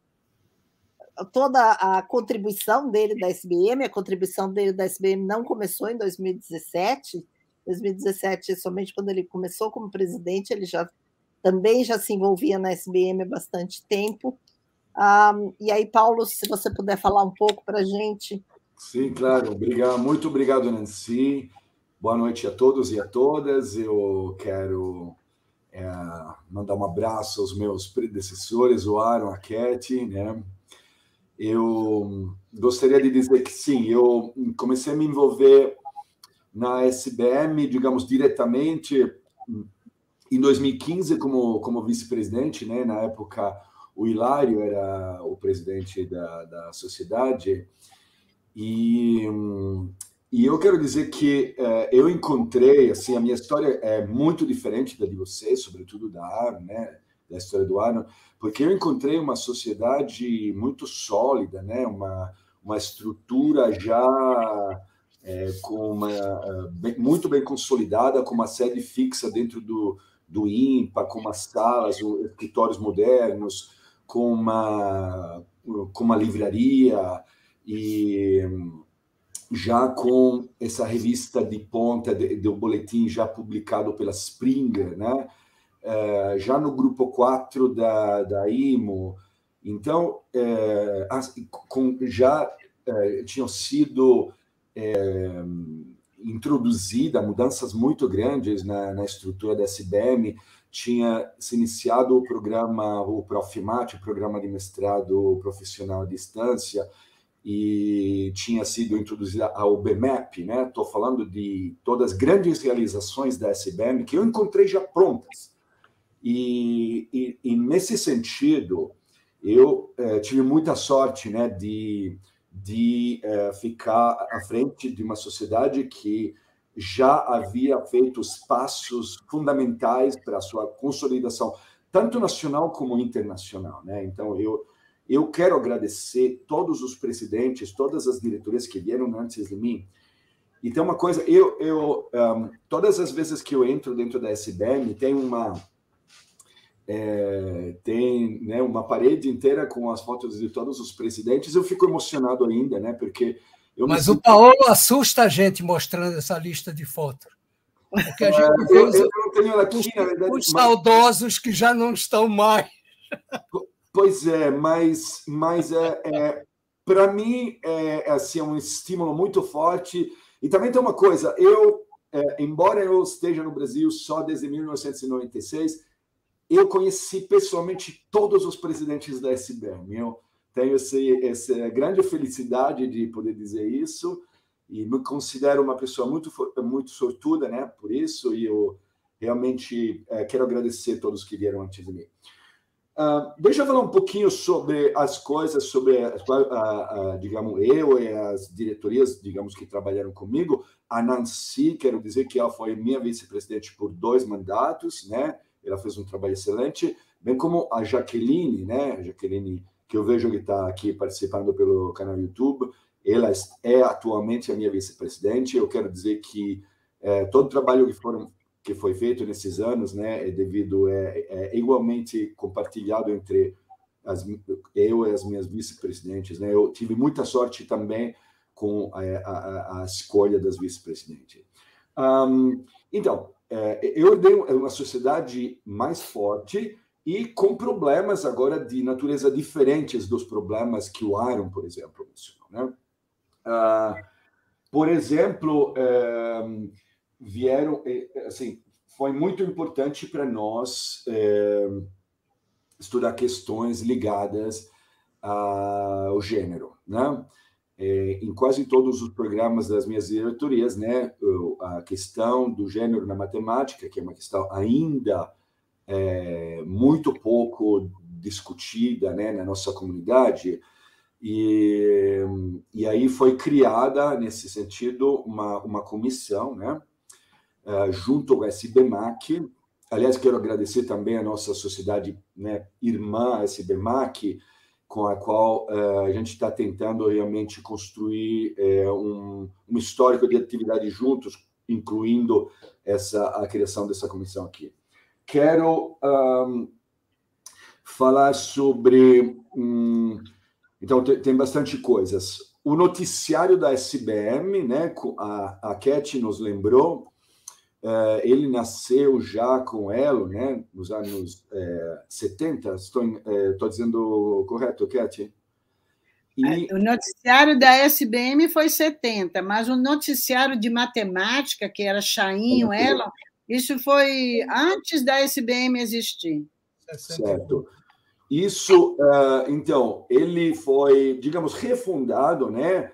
toda a contribuição dele da S B M, a contribuição dele da S B M não começou em dois mil e dezessete, dois mil e dezessete, somente quando ele começou como presidente, ele já também já se envolvia na S B M há bastante tempo. Um, e aí, Paulo, se você puder falar um pouco para a gente. Sim, claro. Obrigado. Muito obrigado, Nancy. Boa noite a todos e a todas. Eu quero é, mandar um abraço aos meus predecessores, o Aaron, a Cat, né? Eu gostaria de dizer que sim, eu comecei a me envolver na S B M, digamos, diretamente em dois mil e quinze como, como vice-presidente, né? Na época, o Hilário era o presidente da, da sociedade. E... E eu quero dizer que uh, eu encontrei, assim, a minha história é muito diferente da de vocês, sobretudo da Aaron, né, da história do Aaron, porque eu encontrei uma sociedade muito sólida, né, uma, uma estrutura já é, com uma, uh, bem, muito bem consolidada, com uma sede fixa dentro do, do INPA, com umas salas, escritórios modernos, com uma, com uma livraria e... já com essa revista de ponta do boletim já publicado pela Springer, né? Uh, já no grupo quatro da, da I M O. Então, uh, as, com, já uh, tinham sido uh, introduzidas mudanças muito grandes na, na estrutura da S B M, tinha se iniciado o programa, o Profimat, o programa de mestrado profissional à distância, e tinha sido introduzida a U B M A P, né? Estou falando de todas as grandes realizações da S B M que eu encontrei já prontas. E, e, e nesse sentido, eu eh, tive muita sorte, né, de, de eh, ficar à frente de uma sociedade que já havia feito os passos fundamentais para a sua consolidação, tanto nacional como internacional, né? Então, eu Eu quero agradecer todos os presidentes, todas as diretorias que vieram antes de mim, e tem uma coisa, eu, eu um, todas as vezes que eu entro dentro da S B M, tem uma é, tem, né, uma parede inteira com as fotos de todos os presidentes. Eu fico emocionado ainda, né, porque eu Mas sinto... o Paolo assusta a gente mostrando essa lista de fotos. Porque a gente é, vê eu, os, eu não tenho ela aqui, os, na verdade, os mas... saudosos que já não estão mais. Pois é, mas, mas é, é, para mim é, assim, é um estímulo muito forte. E também tem uma coisa, eu, é, embora eu esteja no Brasil só desde mil novecentos e noventa e seis, eu conheci pessoalmente todos os presidentes da S B M. Eu tenho esse, essa grande felicidade de poder dizer isso e me considero uma pessoa muito, muito sortuda, né, por isso, e eu realmente é, quero agradecer a todos que vieram antes de mim. Uh, deixa eu falar um pouquinho sobre as coisas, sobre, uh, uh, uh, digamos, eu e as diretorias, digamos, que trabalharam comigo. A Nancy, quero dizer que ela foi minha vice-presidente por dois mandatos, né? Ela fez um trabalho excelente, bem como a Jaqueline, né? A Jaqueline, que eu vejo que está aqui participando pelo canal YouTube, ela é atualmente a minha vice-presidente. Eu quero dizer que eh, todo o trabalho que foram que foi feito nesses anos, né, é devido é, é igualmente compartilhado entre as, eu e as minhas vice-presidentes, né? Eu tive muita sorte também com a, a, a escolha das vice-presidentes. Um, então, é, eu herdei uma sociedade mais forte e com problemas agora de natureza diferentes dos problemas que o Aaron, por exemplo, mencionou, né? Uh, por exemplo, um, vieram, assim, foi muito importante para nós é, estudar questões ligadas ao gênero, né? É, em quase todos os programas das minhas diretorias, né, a questão do gênero na matemática, que é uma questão ainda é, muito pouco discutida, né, na nossa comunidade, e, e aí foi criada, nesse sentido, uma, uma comissão, né, Uh, junto ao S B M A C. Aliás, quero agradecer também a nossa sociedade, né, irmã S B M A C, com a qual uh, a gente está tentando realmente construir uh, um, um histórico de atividade juntos, incluindo essa, a criação dessa comissão aqui. Quero um, falar sobre... Um, então, tem, tem bastante coisas. O noticiário da S B M, né, a, a Cat nos lembrou, Uh, ele nasceu já com Elo, né, nos anos uh, setenta, estou, uh, estou dizendo correto, Cat? E... O noticiário da S B M foi setenta, mas o noticiário de matemática, que era Chainho, Elo, isso foi antes da S B M existir. Certo. Isso, uh, então, ele foi, digamos, refundado, né,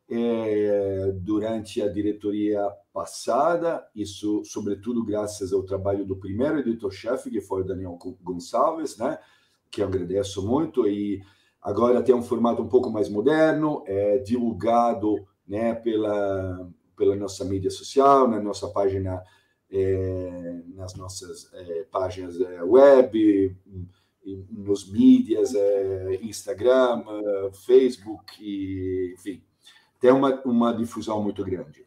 É, durante a diretoria passada, isso sobretudo graças ao trabalho do primeiro editor-chefe, que foi o Daniel Gonçalves, né, que eu agradeço muito, e agora tem um formato um pouco mais moderno, é divulgado, né, pela, pela nossa mídia social, na nossa página, é, nas nossas é, páginas é, web, nos mídias, é, Instagram, Facebook, e, enfim, tem uma, uma difusão muito grande.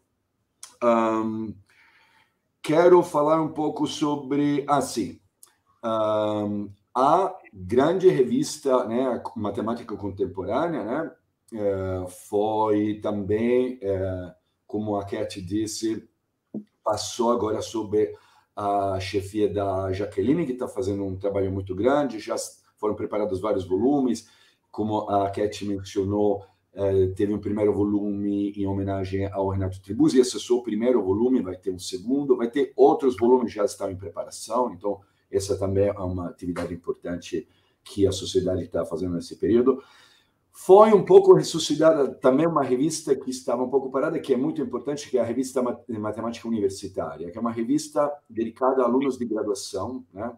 Um, quero falar um pouco sobre... Ah, sim. Um, a grande revista, né, Matemática Contemporânea, né, é, foi também, é, como a Cat disse, passou agora sob a chefia da Jaqueline, que está fazendo um trabalho muito grande, já foram preparados vários volumes, como a Cat mencionou, Uh, teve um primeiro volume em homenagem ao Renato Tribuzzi, esse é só o primeiro volume, vai ter um segundo, vai ter outros volumes já estão em preparação, então essa também é uma atividade importante que a sociedade está fazendo nesse período. Foi um pouco ressuscitada também uma revista que estava um pouco parada, que é muito importante, que é a Revista de Matemática Universitária, que é uma revista dedicada a alunos de graduação, né?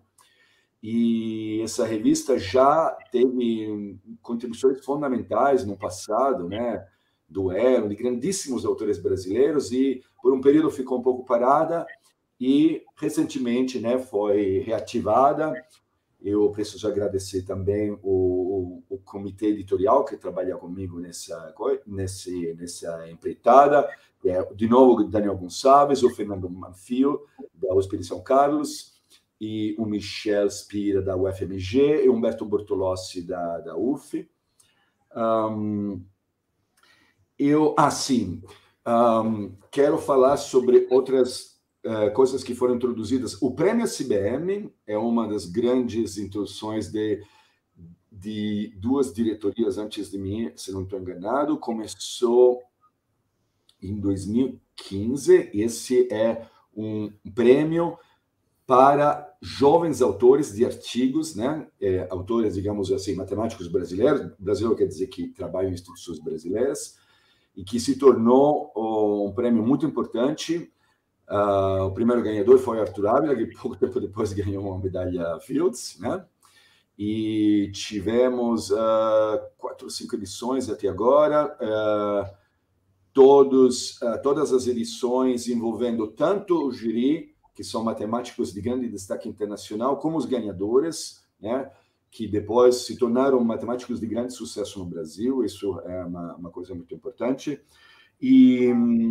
E essa revista já teve contribuições fundamentais no passado, né, do Elo, de grandíssimos autores brasileiros, e por um período ficou um pouco parada, e recentemente, né, foi reativada, Eu preciso agradecer também o, o, o comitê editorial que trabalha comigo nessa, nesse, nessa empreitada, que é, de novo, o Daniel Gonçalves, o Fernando Manfio, da U S P de São Carlos, e o Michel Spira, da U F M G, e o Humberto Bortolossi, da, da U F. Um, eu, assim, um, quero falar sobre outras Uh, coisas que foram introduzidas. O Prêmio S B M é uma das grandes introduções de, de duas diretorias antes de mim, se não estou enganado. Começou em dois mil e quinze. Esse é um prêmio para jovens autores de artigos, né? É, autores, digamos assim, matemáticos brasileiros. Brasileiro quer dizer que trabalham em instituições brasileiras, e que se tornou um prêmio muito importante. Uh, o primeiro ganhador foi Arthur Ávila, que pouco tempo depois ganhou uma medalha Fields, né? E tivemos uh, quatro ou cinco edições até agora, uh, todos, uh, todas as edições envolvendo tanto o júri, que são matemáticos de grande destaque internacional, como os ganhadores, né? Que depois se tornaram matemáticos de grande sucesso no Brasil. Isso é uma, uma coisa muito importante. E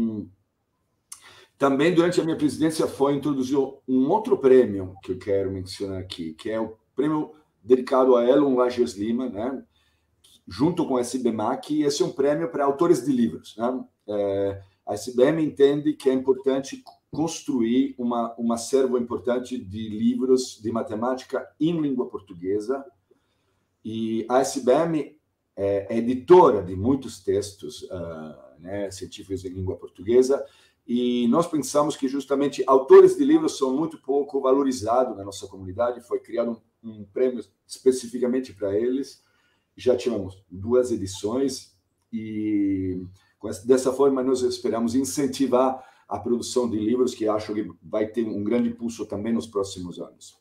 também, durante a minha presidência, foi introduzido um outro prêmio que eu quero mencionar aqui, que é o prêmio dedicado a Elon Lages Lima, né? Junto com a S B M A C, e esse é um prêmio para autores de livros, né? É, a S B M entende que é importante construir uma, um acervo importante de livros de matemática em língua portuguesa, e a S B M é editora de muitos textos uh, né, científicos em língua portuguesa. E nós pensamos que justamente autores de livros são muito pouco valorizados na nossa comunidade. Foi criado um, um prêmio especificamente para eles. Já tivemos duas edições e dessa forma nós esperamos incentivar a produção de livros, que acho que vai ter um grande impulso também nos próximos anos.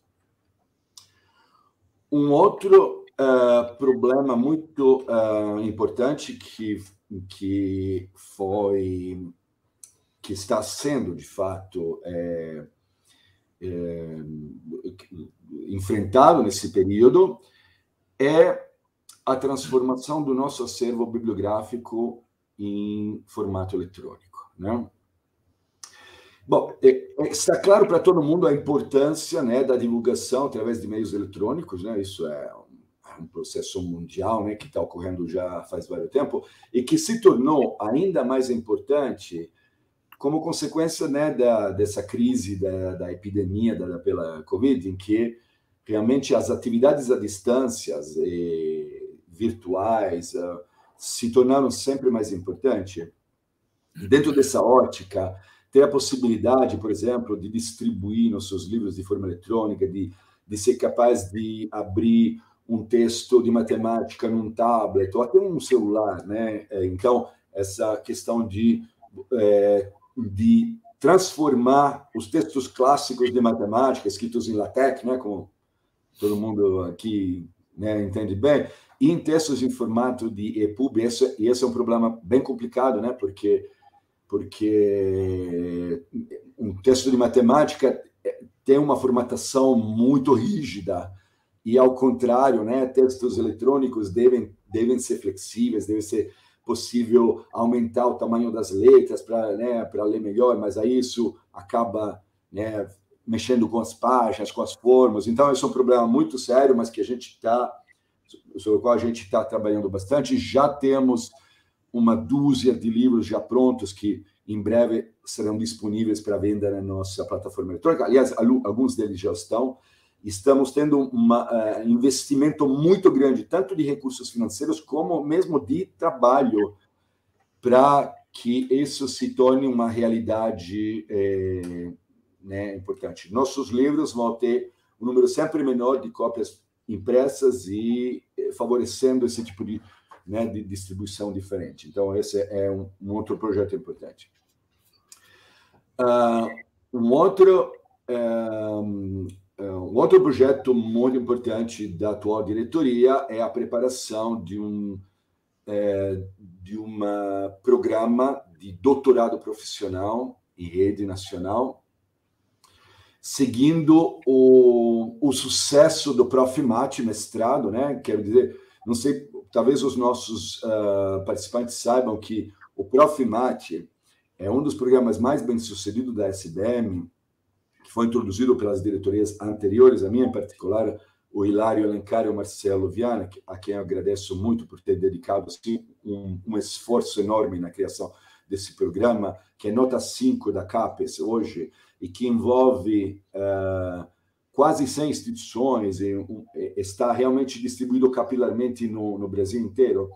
Um outro uh, problema muito uh, importante que, que foi... que está sendo, de fato, é, é, enfrentado nesse período, é a transformação do nosso acervo bibliográfico em formato eletrônico, né? Bom, é, está claro para todo mundo a importância, né, da divulgação através de meios eletrônicos, né? Isso é um, um processo mundial, né, que está ocorrendo já faz vários tempo, e que se tornou ainda mais importante como consequência, né, da, dessa crise da, da epidemia da, pela Covid, em que realmente as atividades à distância e virtuais uh, se tornaram sempre mais importantes. E dentro dessa ótica, ter a possibilidade, por exemplo, de distribuir nossos livros de forma eletrônica, de, de ser capaz de abrir um texto de matemática num tablet ou até um celular, né? Então, essa questão de... É, de transformar os textos clássicos de matemática, escritos em LaTeX, né, como todo mundo aqui, né, entende bem, e em textos em formato de E P U B. Esse, e esse é um problema bem complicado, né, porque, porque um texto de matemática tem uma formatação muito rígida, e, ao contrário, né, textos eletrônicos devem, devem ser flexíveis, devem ser possível aumentar o tamanho das letras para, né, para ler melhor, mas aí isso acaba, né, mexendo com as páginas, com as formas. Então, esse é um problema muito sério, mas que a gente está, sobre o qual a gente está trabalhando bastante. Já temos uma dúzia de livros já prontos que em breve serão disponíveis para venda na nossa plataforma eletrônica. Aliás, alguns deles já estão. Estamos tendo um uh, investimento muito grande, tanto de recursos financeiros como mesmo de trabalho, para que isso se torne uma realidade é, né, importante. Nossos livros vão ter um número sempre menor de cópias impressas e favorecendo esse tipo de, né, de distribuição diferente. Então, esse é um, um outro projeto importante. Uh, um outro... Um, Um outro projeto muito importante da atual diretoria é a preparação de um é, de um programa de doutorado profissional em rede nacional, seguindo o, o sucesso do Profimate mestrado, né? Quero dizer, não sei, talvez os nossos uh, participantes saibam que o Profimate é um dos programas mais bem-sucedidos da S B M, que foi introduzido pelas diretorias anteriores, a minha em particular, o Hilário Alencar e o Marcelo Viana, a quem eu agradeço muito por ter dedicado assim, um, um esforço enorme na criação desse programa, que é nota cinco da CAPES hoje, e que envolve uh, quase cem instituições, e um, está realmente distribuído capilarmente no, no Brasil inteiro.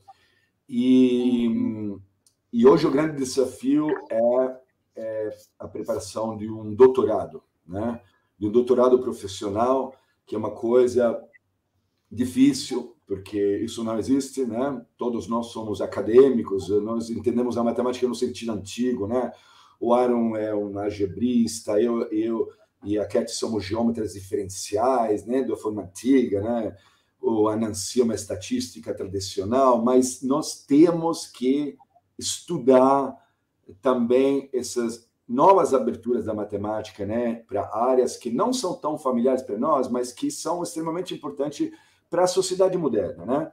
E, e hoje o grande desafio é, é a preparação de um doutorado, né? De um doutorado profissional, que é uma coisa difícil, porque isso não existe, né? Todos nós somos acadêmicos, nós entendemos a matemática no sentido antigo, né? O Aaron é um algebrista, eu, eu e a Cat somos geômetras diferenciais, né? Da forma antiga, né? O a Nancy é uma estatística tradicional, mas nós temos que estudar também essas novas aberturas da matemática, né, para áreas que não são tão familiares para nós, mas que são extremamente importantes para a sociedade moderna, né?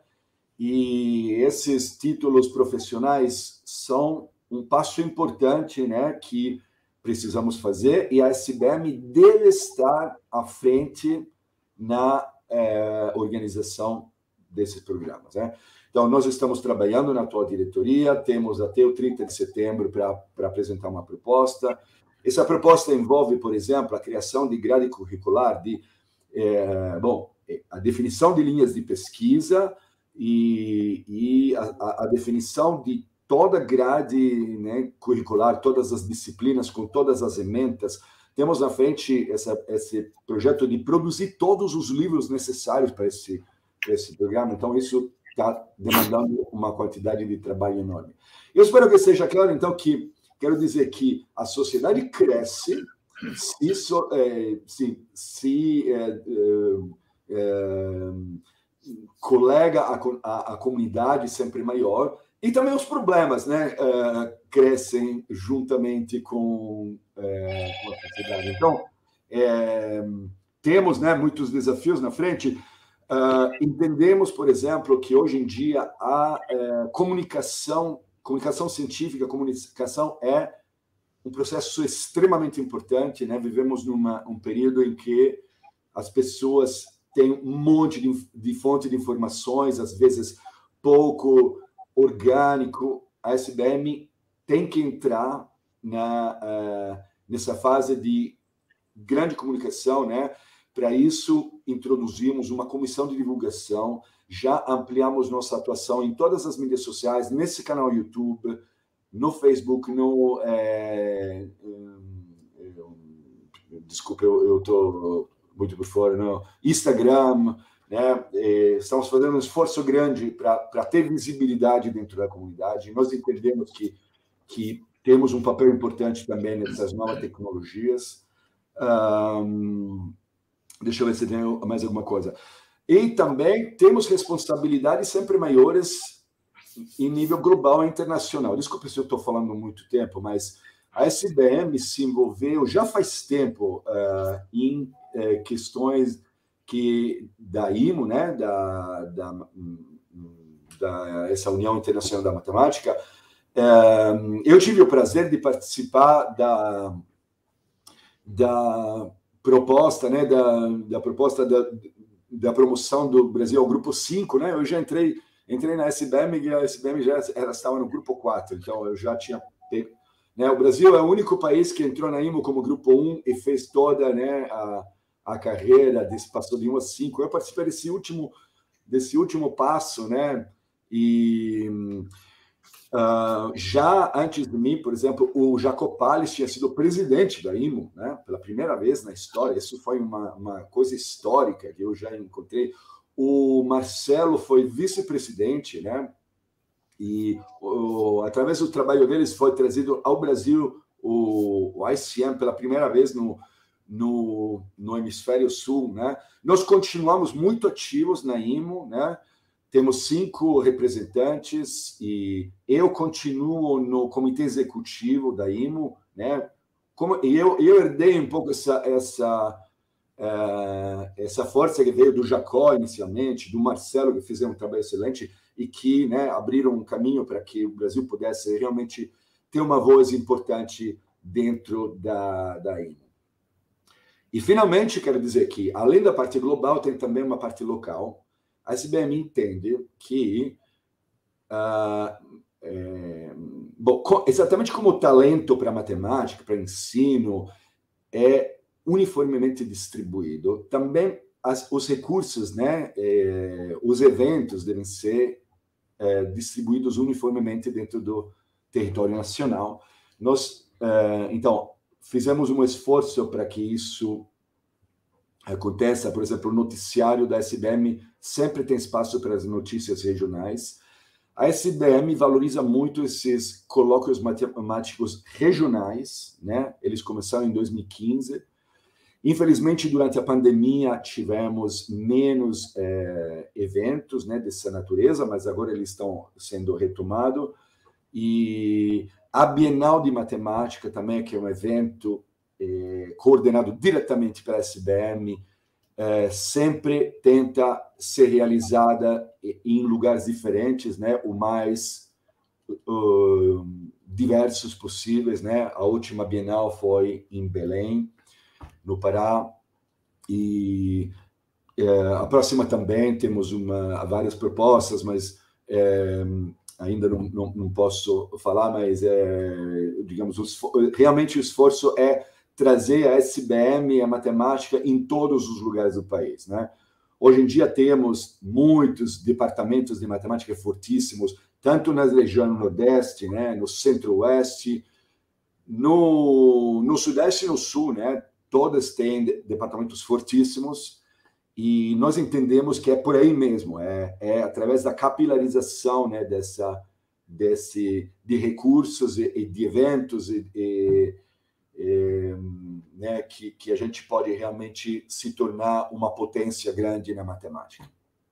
E esses títulos profissionais são um passo importante, né, que precisamos fazer, e a S B M deve estar à frente na é, organização desses programas, né? Então, nós estamos trabalhando na atual diretoria, temos até o trinta de setembro para apresentar uma proposta. Essa proposta envolve, por exemplo, a criação de grade curricular, de, é, bom, a definição de linhas de pesquisa e, e a, a definição de toda a grade, né, curricular, todas as disciplinas, com todas as ementas. Temos na frente essa, esse projeto de produzir todos os livros necessários para esse, para esse programa. Então, isso está demandando uma quantidade de trabalho enorme. Eu espero que seja claro, então, que quero dizer que a sociedade cresce se, so, é, se, se é, é, colega a, a, a comunidade sempre maior, e também os problemas, né, é, crescem juntamente com, é, com a sociedade. Então, é, temos, né, muitos desafios na frente. Uh, entendemos, por exemplo, que hoje em dia a uh, comunicação, comunicação científica, comunicação é um processo extremamente importante, né? Vivemos numa um período em que as pessoas têm um monte de, de fonte de informações, às vezes pouco orgânico. A S B M tem que entrar na, uh, nessa fase de grande comunicação, né? Para isso, introduzimos uma comissão de divulgação, já ampliamos nossa atuação em todas as mídias sociais, nesse canal YouTube, no Facebook, no... É, eu, desculpa, eu estou muito por fora, no Instagram, né? Estamos fazendo um esforço grande para ter visibilidade dentro da comunidade. Nós entendemos que, que temos um papel importante também nessas novas tecnologias. Um, Deixa eu ver se tem mais alguma coisa. E também temos responsabilidades sempre maiores em nível global e internacional. Desculpe se eu estou falando muito tempo, mas a S B M se envolveu já faz tempo uh, em uh, questões que da I M O, né, da, da, da essa União Internacional da Matemática. Uh, eu tive o prazer de participar da da proposta, né, da, da proposta da, da promoção do Brasil ao grupo cinco, né? Eu já entrei, entrei na S B M e a S B M já ela estava no grupo quatro, então eu já tinha pego, né? O Brasil é o único país que entrou na I M O como grupo um e fez toda, né, a, a carreira, desse, passou de um a cinco. Eu participei desse último, desse último passo, né? E Uh, já antes de mim, por exemplo, o Jacob Palles tinha sido presidente da I M O, né, pela primeira vez na história. Isso foi uma, uma coisa histórica que eu já encontrei. O Marcelo foi vice-presidente, né, e o, através do trabalho deles foi trazido ao Brasil o, o I C M pela primeira vez no, no, no hemisfério sul, né. Nós continuamos muito ativos na I M O, né. Temos cinco representantes e eu continuo no comitê executivo da I M O, né, como, e eu, eu herdei um pouco essa, essa, uh, essa força que veio do Jacó inicialmente, do Marcelo, que fizeram um trabalho excelente e que, né, abriram um caminho para que o Brasil pudesse realmente ter uma voz importante dentro da, da I M A. E, finalmente, quero dizer que, além da parte global, tem também uma parte local. A S B M entende que, uh, é, bom, exatamente como o talento para matemática, para ensino, é uniformemente distribuído, também as, os recursos, né, é, os eventos devem ser é, distribuídos uniformemente dentro do território nacional. Nós, é, então, fizemos um esforço para que isso aconteça. Por exemplo, o noticiário da S B M sempre tem espaço para as notícias regionais. A S B M valoriza muito esses colóquios matemáticos regionais, né? Eles começaram em dois mil e quinze. Infelizmente, durante a pandemia, tivemos menos é, eventos, né, dessa natureza, mas agora eles estão sendo retomados. E a Bienal de Matemática também, que é um evento é, coordenado diretamente pela S B M, é, sempre tenta ser realizada em lugares diferentes, né, o mais uh, diversos possíveis, né? A última Bienal foi em Belém, no Pará, e é, a próxima também temos uma, várias propostas, mas é, ainda não, não, não posso falar, mas é, digamos, o, realmente o esforço é trazer a S B M, a matemática, em todos os lugares do país, né? Hoje em dia temos muitos departamentos de matemática fortíssimos, tanto na região nordeste, né, no centro-oeste, no, no sudeste e no sul, né? Todas têm departamentos fortíssimos, e nós entendemos que é por aí mesmo, é, é através da capilarização, né, dessa, desse, de recursos e, e de eventos e, e, e, né, que, que a gente pode realmente se tornar uma potência grande na matemática.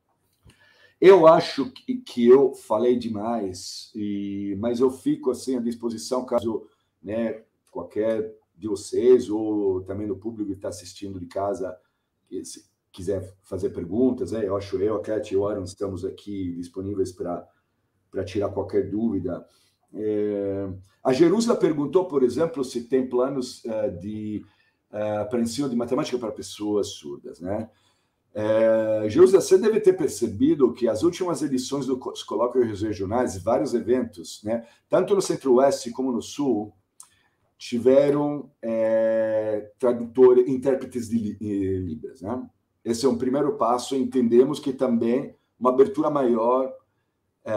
Eu acho que, que eu falei demais, e, mas eu fico assim à disposição caso, né, qualquer de vocês ou também do público que está assistindo de casa, se quiser fazer perguntas, né? Eu acho eu, a Cat e o Aaron estamos aqui disponíveis para para tirar qualquer dúvida. É, a Jerusa perguntou, por exemplo, se tem planos uh, de uh, para ensino de matemática para pessoas surdas, né? É, Jerusa, você deve ter percebido que as últimas edições dos colóquios regionais, vários eventos, né, tanto no Centro-Oeste como no Sul, tiveram é, tradutor, intérpretes de Libras, né? Esse é um primeiro passo. Entendemos que também uma abertura maior é,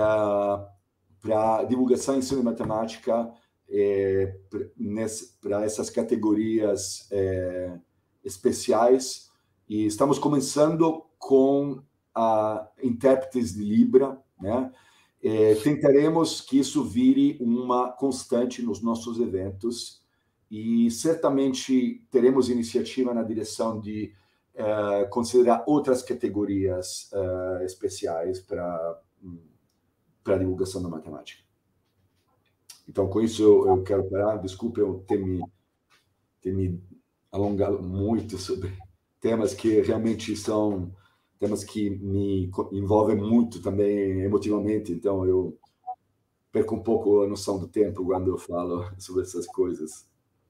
para divulgação e ensino de matemática é, para essas categorias é, especiais. E estamos começando com a intérpretes de Libra, né? É, tentaremos que isso vire uma constante nos nossos eventos, e certamente teremos iniciativa na direção de uh, considerar outras categorias uh, especiais para para a divulgação da matemática. Então, com isso, eu, eu quero parar. Desculpe eu ter me, ter me alongado muito sobre temas que realmente são temas que me envolvem muito também emotivamente, então eu perco um pouco a noção do tempo quando eu falo sobre essas coisas.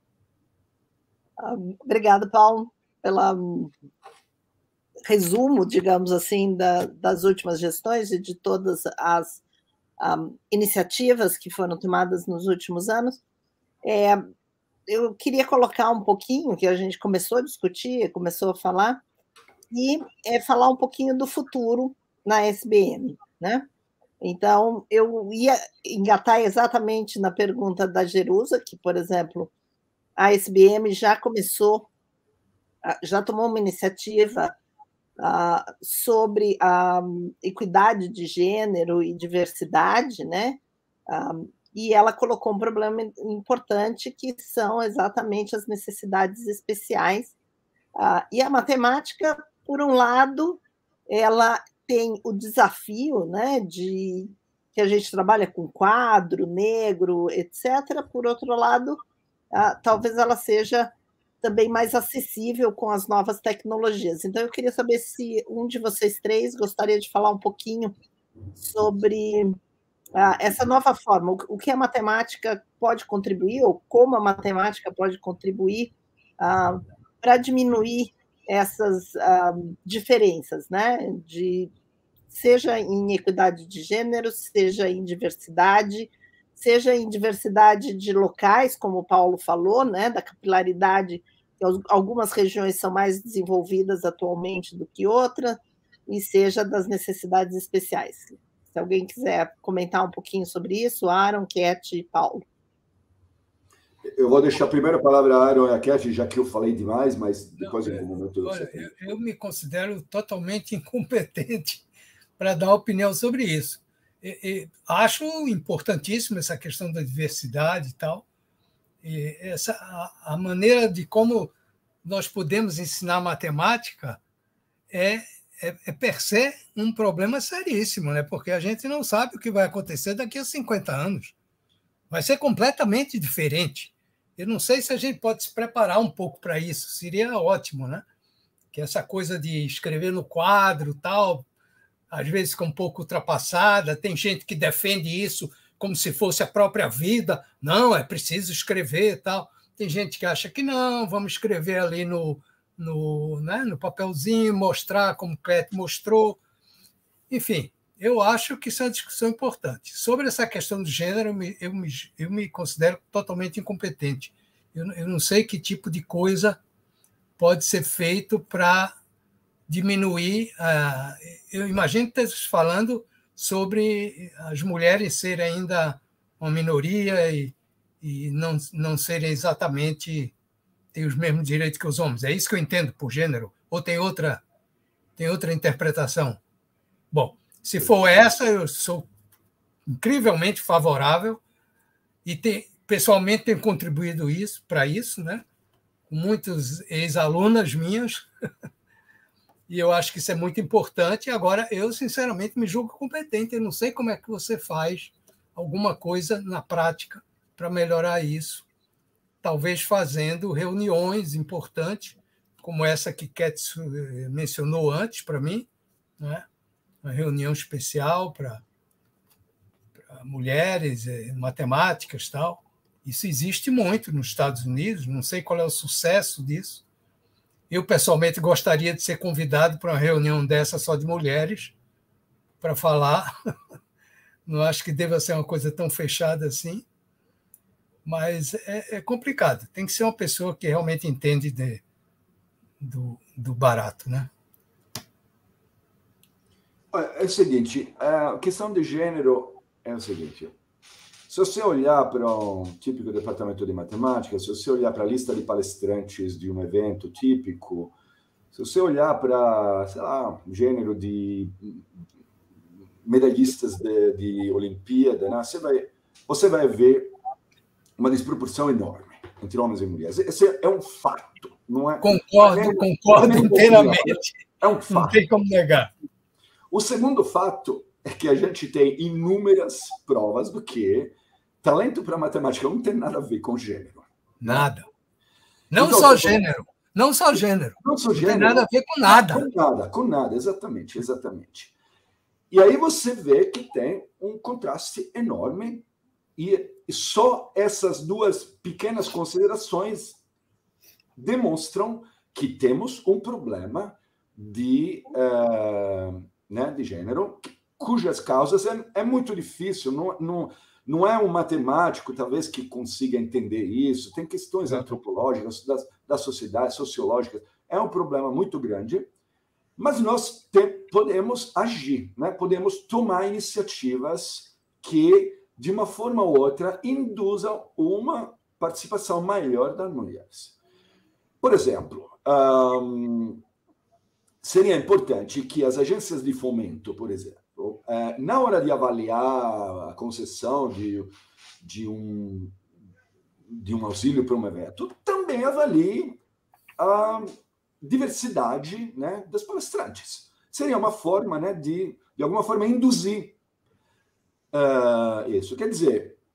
Obrigada, Paulo, pelo resumo, digamos assim, da, das últimas gestões e de todas as um, iniciativas que foram tomadas nos últimos anos. É, eu queria colocar um pouquinho, que a gente começou a discutir, começou a falar, e é, falar um pouquinho do futuro na S B M, né? Então, eu ia engatar exatamente na pergunta da Jerusa, que, por exemplo, a S B M já começou, já tomou uma iniciativa uh, sobre a equidade de gênero e diversidade, né? Uh, e ela colocou um problema importante, que são exatamente as necessidades especiais. Uh, e a matemática, por um lado, ela tem o desafio, né, de que a gente trabalha com quadro, negro, etcétera. Por outro lado, ah, talvez ela seja também mais acessível com as novas tecnologias. Então, eu queria saber se um de vocês três gostaria de falar um pouquinho sobre ah, essa nova forma, o, o que a matemática pode contribuir, ou como a matemática pode contribuir ah, para diminuir essas ah, diferenças, né? De, seja em equidade de gênero, seja em diversidade, seja em diversidade de locais, como o Paulo falou, né, da capilaridade, que algumas regiões são mais desenvolvidas atualmente do que outras, e seja das necessidades especiais. Se alguém quiser comentar um pouquinho sobre isso, Aaron, Cat e Paulo. Eu vou deixar a primeira palavra a Aaron e a Cat, já que eu falei demais, mas depois Não, em algum momento... Olha, eu, eu me considero totalmente incompetente para dar opinião sobre isso. E, e acho importantíssima essa questão da diversidade e tal. E essa, a, a maneira de como nós podemos ensinar matemática é, é, é per se um problema seríssimo, né? Porque a gente não sabe o que vai acontecer daqui a cinquenta anos. Vai ser completamente diferente. Eu não sei se a gente pode se preparar um pouco para isso. Seria ótimo, né? Que essa coisa de escrever no quadro tal, às vezes fica um pouco ultrapassada. Tem gente que defende isso como se fosse a própria vida. Não, é preciso escrever e tal. Tem gente que acha que não, vamos escrever ali no, no, né, no papelzinho, mostrar como o Cleto mostrou. Enfim, eu acho que isso é uma discussão importante. Sobre essa questão do gênero, eu me, eu me, eu me considero totalmente incompetente. Eu, eu não sei que tipo de coisa pode ser feito para diminuir. A, eu imagino que esteja falando sobre as mulheres serem ainda uma minoria e, e não, não serem exatamente, ter os mesmos direitos que os homens. É isso que eu entendo por gênero? Ou tem outra, tem outra interpretação? Bom, se for essa, eu sou incrivelmente favorável e tem, pessoalmente tenho contribuído isso, para isso, né? Com muitas ex-alunas minhas, e eu acho que isso é muito importante. Agora, eu, sinceramente, me julgo competente. Eu não sei como é que você faz alguma coisa na prática para melhorar isso. Talvez fazendo reuniões importantes, como essa que Cat mencionou antes para mim, né? Uma reunião especial para mulheres, matemáticas e tal. Isso existe muito nos Estados Unidos, não sei qual é o sucesso disso. Eu, pessoalmente, gostaria de ser convidado para uma reunião dessa só de mulheres, para falar. Não acho que deva ser uma coisa tão fechada assim, mas é, é complicado. Tem que ser uma pessoa que realmente entende de, do, do barato, né? É o seguinte, a questão de gênero é o seguinte. Se você olhar para um típico departamento de matemática, se você olhar para a lista de palestrantes de um evento típico, se você olhar para, sei lá, gênero de medalhistas de, de Olimpíada, né? você, vai, você vai ver uma desproporção enorme entre homens e mulheres. Esse é um fato, não é? Concordo, é, concordo é inteiramente. É um fato. Não tem como negar. O segundo fato é que a gente tem inúmeras provas do que talento para matemática não tem nada a ver com gênero. Nada. Não então, só gênero. Não só gênero. Não só gênero. Não tem nada a ver com nada. Com nada, com nada, exatamente, exatamente. E aí você vê que tem um contraste enorme e só essas duas pequenas considerações demonstram que temos um problema de, uh, né, de gênero, cujas causas é, é muito difícil, não, não, não é um matemático, talvez, que consiga entender isso, tem questões antropológicas, das, da sociedade, sociológicas, é um problema muito grande, mas nós te, podemos agir, né? Podemos tomar iniciativas que, de uma forma ou outra, induzam uma participação maior das mulheres. Por exemplo, um, seria importante que as agências de fomento, por exemplo, na hora de avaliar a concessão de, de, um, de um auxílio para um evento, também avalie a diversidade, né, das palestrantes. Seria uma forma, né, de, de alguma forma, induzir uh, isso. Quer dizer,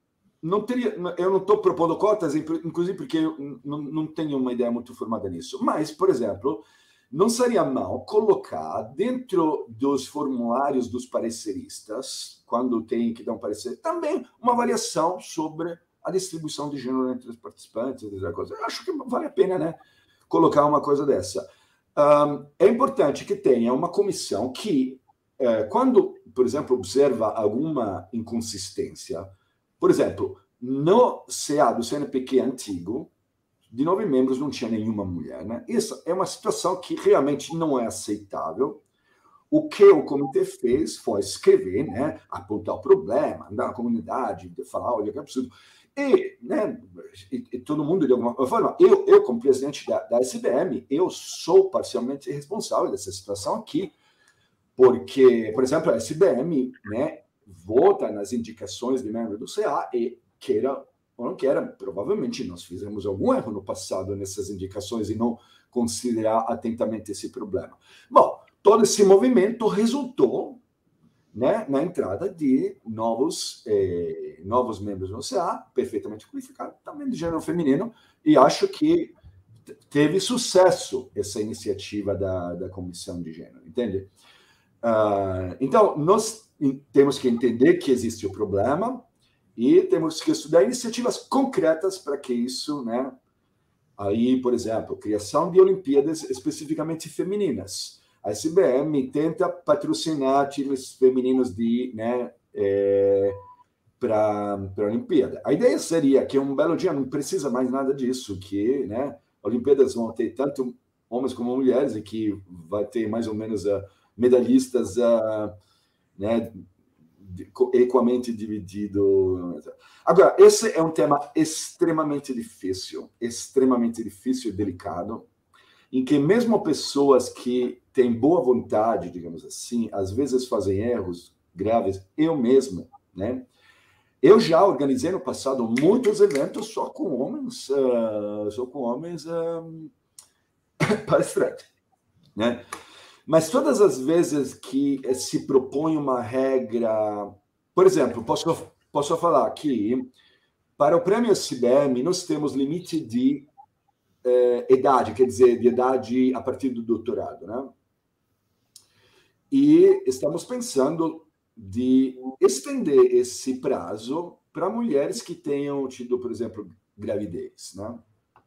não teria, eu não estou propondo cotas, inclusive porque eu não, não tenho uma ideia muito formada nisso. Mas, por exemplo, não seria mal colocar dentro dos formulários dos pareceristas, quando tem que dar um parecer, também uma avaliação sobre a distribuição de gênero entre os participantes. Eu acho que vale a pena, né, colocar uma coisa dessa. Um, é importante que tenha uma comissão que, eh, quando, por exemplo, observa alguma inconsistência, por exemplo, no C A do C N P Q antigo, de nove membros não tinha nenhuma mulher, né? Isso é uma situação que realmente não é aceitável. O que o comitê fez foi escrever, né, apontar o problema, andar na comunidade, falar, olha, que absurdo. E, né, e, e todo mundo, de alguma forma, eu, eu como presidente da, da S B M, eu sou parcialmente responsável dessa situação aqui, porque, por exemplo, a S B M, né, vota nas indicações de membro do C A e, queira ou não queira, provavelmente nós fizemos algum erro no passado nessas indicações e não considerar atentamente esse problema. Bom, todo esse movimento resultou, né, na entrada de novos, eh, novos membros do C A, perfeitamente qualificados, também de gênero feminino, e acho que teve sucesso essa iniciativa da, da Comissão de Gênero, entende? Uh, então, nós temos que entender que existe o problema e temos que estudar iniciativas concretas para que isso, né? Aí, por exemplo, criação de Olimpíadas especificamente femininas. A S B M tenta patrocinar times femininos de, né, é, para a Olimpíada. A ideia seria que um belo dia não precisa mais nada disso, que, né, Olimpíadas vão ter tanto homens como mulheres e que vai ter mais ou menos uh, medalhistas, uh, né, equamente dividido. Agora, esse é um tema extremamente difícil, extremamente difícil e delicado, em que mesmo pessoas que têm boa vontade, digamos assim, às vezes fazem erros graves. Eu mesmo, né? Eu já organizei no passado muitos eventos só com homens, uh, só com homens uh, palestrantes, né? Mas todas as vezes que se propõe uma regra, por exemplo, posso, posso falar que para o prêmio S B M nós temos limite de eh, idade, quer dizer, de idade a partir do doutorado, né? E estamos pensando de estender esse prazo para mulheres que tenham tido, por exemplo, gravidez, né?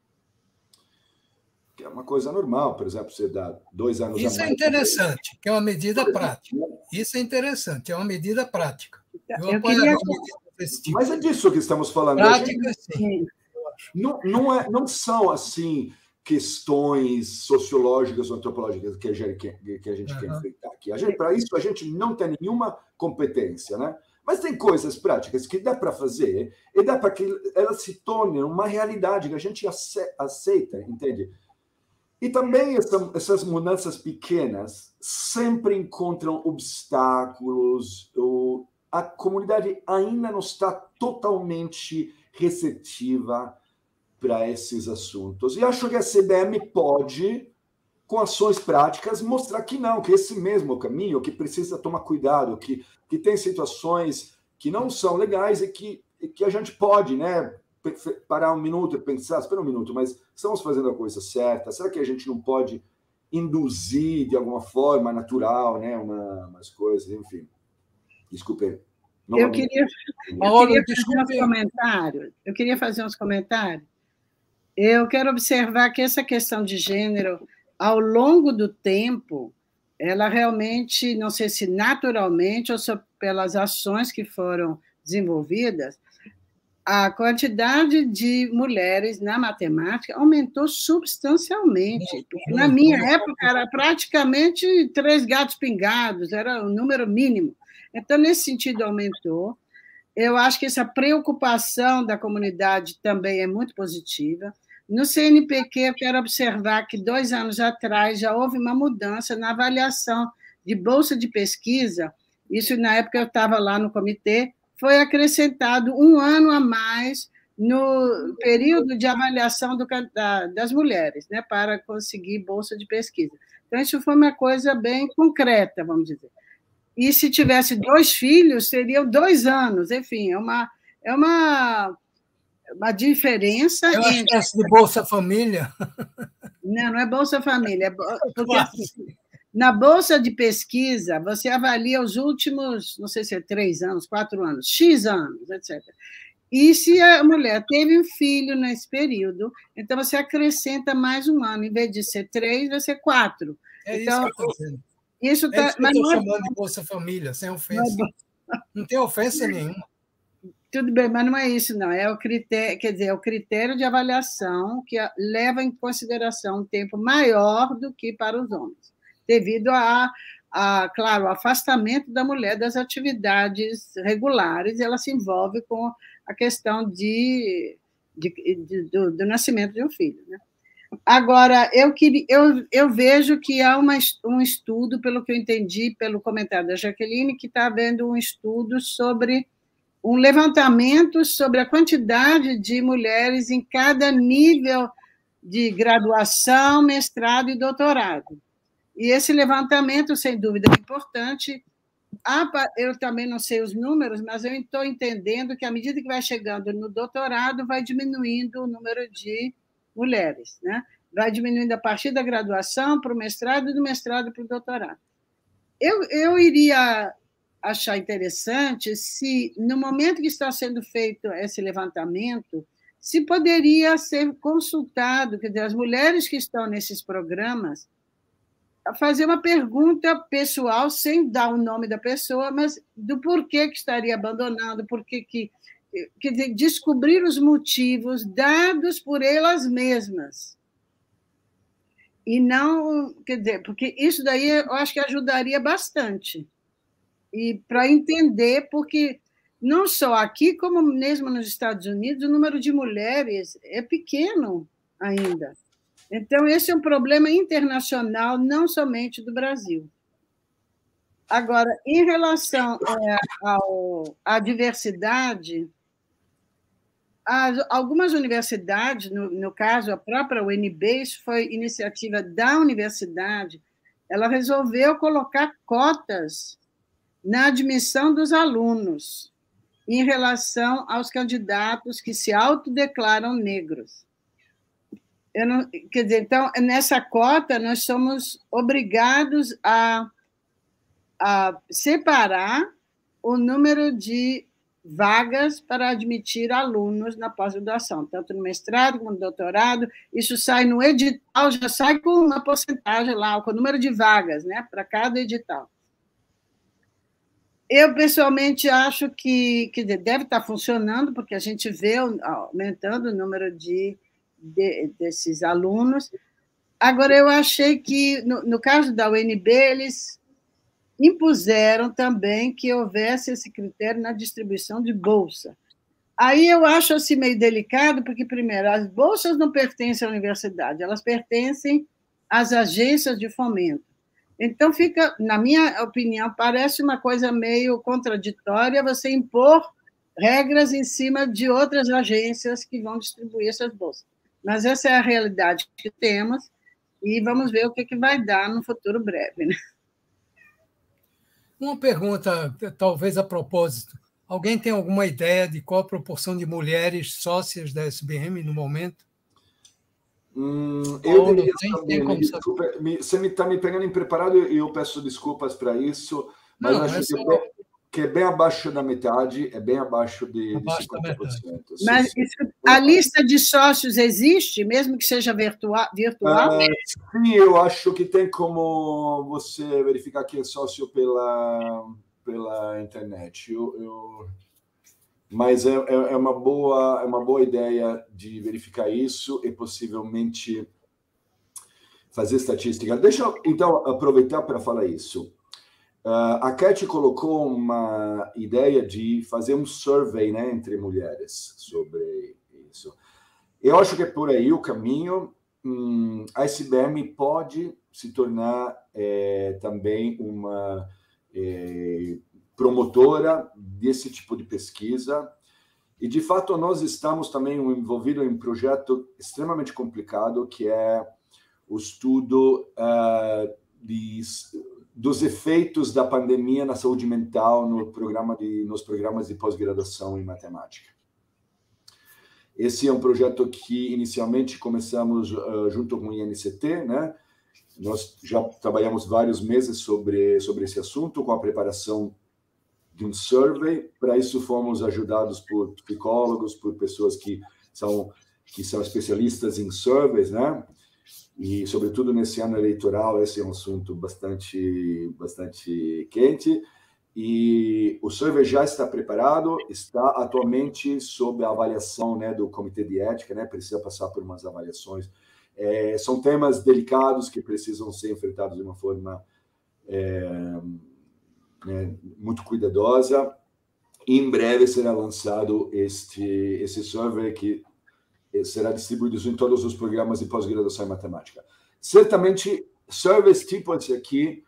Que é uma coisa normal, por exemplo, você dá dois anos Isso a mais. É interessante, que é uma medida prática. Isso é interessante, é uma medida prática. Eu, Eu queria... uma medida desse tipo. Mas é disso que estamos falando. Prática, sim. Não, não, é, não são, assim, questões sociológicas ou antropológicas que a gente, que, que a gente uhum. quer enfrentar aqui. Para isso, a gente não tem nenhuma competência, né? Mas tem coisas práticas que dá para fazer e dá para que elas se tornem uma realidade que a gente aceita, entende? E também essa, essas mudanças pequenas sempre encontram obstáculos. Ou a comunidade ainda não está totalmente receptiva para esses assuntos. E acho que a C B M pode, com ações práticas, mostrar que não, que esse mesmo caminho, que precisa tomar cuidado, que, que tem situações que não são legais e que, e que a gente pode, né, parar um minuto e pensar, espera um minuto, mas estamos fazendo a coisa certa? Será que a gente não pode induzir de alguma forma natural, né, uma, umas coisas, enfim. Desculpe. Eu queria, eu queria fazer uns comentários. Eu queria fazer uns comentários. Eu quero observar que essa questão de gênero, ao longo do tempo, ela realmente, não sei se naturalmente ou só pelas ações que foram desenvolvidas, a quantidade de mulheres na matemática aumentou substancialmente. Porque na minha época era praticamente três gatos pingados, era o número mínimo. Então, nesse sentido, aumentou. Eu acho que essa preocupação da comunidade também é muito positiva. No C N P Q, eu quero observar que dois anos atrás já houve uma mudança na avaliação de bolsa de pesquisa. Isso, na época, eu estava lá no comitê, foi acrescentado um ano a mais no período de avaliação do, da, das mulheres, né, para conseguir bolsa de pesquisa. Então, isso foi uma coisa bem concreta, vamos dizer. E se tivesse dois filhos, seriam dois anos. Enfim, é uma, é uma, uma diferença. É uma entre... espécie de Bolsa Família. Não, não é Bolsa Família. É bo... Porque, assim, na Bolsa de Pesquisa, você avalia os últimos, não sei se é três anos, quatro anos, X anos, etcétera. E se a mulher teve um filho nesse período, então você acrescenta mais um ano. Em vez de ser três, vai ser quatro. É então, isso que eu estou dizendo. Isso tá, é isso que eu estou chamando de Bolsa Família, sem ofensa. Não, é não tem ofensa nenhuma. Tudo bem, mas não é isso, não. É o critério, quer dizer, é o critério de avaliação que leva em consideração um tempo maior do que para os homens, devido a, a claro, o afastamento da mulher das atividades regulares, e ela se envolve com a questão de, de, de do, do nascimento de um filho, né? Agora, eu, queria, eu, eu vejo que há uma, um estudo, pelo que eu entendi, pelo comentário da Jaqueline, que está havendo um estudo sobre um levantamento sobre a quantidade de mulheres em cada nível de graduação, mestrado e doutorado. E esse levantamento, sem dúvida, é importante. Eu também não sei os números, mas eu estou entendendo que, à medida que vai chegando no doutorado, vai diminuindo o número de mulheres, né? Vai diminuindo a partir da graduação para o mestrado e do mestrado para o doutorado. Eu, eu iria achar interessante se, no momento que está sendo feito esse levantamento, se poderia ser consultado, quer dizer, as mulheres que estão nesses programas, fazer uma pergunta pessoal, sem dar o nome da pessoa, mas do porquê que estaria abandonando, porquê que, quer dizer, descobrir os motivos dados por elas mesmas. E não, quer dizer, porque isso daí eu acho que ajudaria bastante. E para entender, porque não só aqui, como mesmo nos Estados Unidos, o número de mulheres é pequeno ainda. Então, esse é um problema internacional, não somente do Brasil. Agora, em relação é, ao, à diversidade, as, algumas universidades, no, no caso, a própria U N B, isso foi iniciativa da universidade, ela resolveu colocar cotas na admissão dos alunos em relação aos candidatos que se autodeclaram negros. Eu não, quer dizer, então, nessa cota, nós somos obrigados a, a separar o número de vagas para admitir alunos na pós-graduação, tanto no mestrado como no doutorado. Isso sai no edital, já sai com uma porcentagem lá, com o número de vagas, né, para cada edital. Eu, pessoalmente, acho que, que deve estar funcionando, porque a gente vê aumentando o número de, de, desses alunos. Agora, eu achei que, no, no caso da U N B, eles impuseram também que houvesse esse critério na distribuição de bolsa. Aí eu acho assim meio delicado, porque, primeiro, as bolsas não pertencem à universidade, elas pertencem às agências de fomento. Então, fica, na minha opinião, parece uma coisa meio contraditória você impor regras em cima de outras agências que vão distribuir essas bolsas. Mas essa é a realidade que temos e vamos ver o que, que vai dar no futuro breve, né? Uma pergunta, talvez a propósito. Alguém tem alguma ideia de qual a proporção de mulheres sócias da S B M no momento? Hum, eu Paulo, deveria tem, saber, tem me desculpa, me, você está me, tá me pegando impreparado e eu peço desculpas para isso, mas não, acho é que, só... é bem, que é bem abaixo da metade, é bem abaixo de, abaixo de cinquenta por cento. Mas isso, a lista de sócios existe, mesmo que seja virtua, virtual? Uh, sim, eu acho que tem como você verificar quem é sócio pela, pela internet. Eu... eu... Mas é, é, uma boa, é uma boa ideia de verificar isso e possivelmente fazer estatística. Deixa eu, então, aproveitar para falar isso. Uh, a Cat colocou uma ideia de fazer um survey, né, entre mulheres sobre isso. Eu acho que é por aí o caminho. Hum, a S B M pode se tornar é, também uma... É, promotora desse tipo de pesquisa. E, de fato, nós estamos também envolvidos em um projeto extremamente complicado, que é o estudo uh, de, dos efeitos da pandemia na saúde mental no programa de, nos programas de pós-graduação em matemática. Esse é um projeto que inicialmente começamos uh, junto com o I N C T, né? Nós já trabalhamos vários meses sobre, sobre esse assunto, com a preparação de um survey. Para isso, fomos ajudados por psicólogos, por pessoas que são, que são especialistas em surveys, né? E, sobretudo, nesse ano eleitoral, esse é um assunto bastante, bastante quente. E o survey já está preparado, está atualmente sob a avaliação, né, do Comitê de Ética, né? Precisa passar por umas avaliações. É, são temas delicados que precisam ser enfrentados de uma forma é, é, muito cuidadosa. E em breve será lançado este, esse survey que será distribuído em todos os programas de pós-graduação em matemática. Certamente, surveys tipo esse aqui,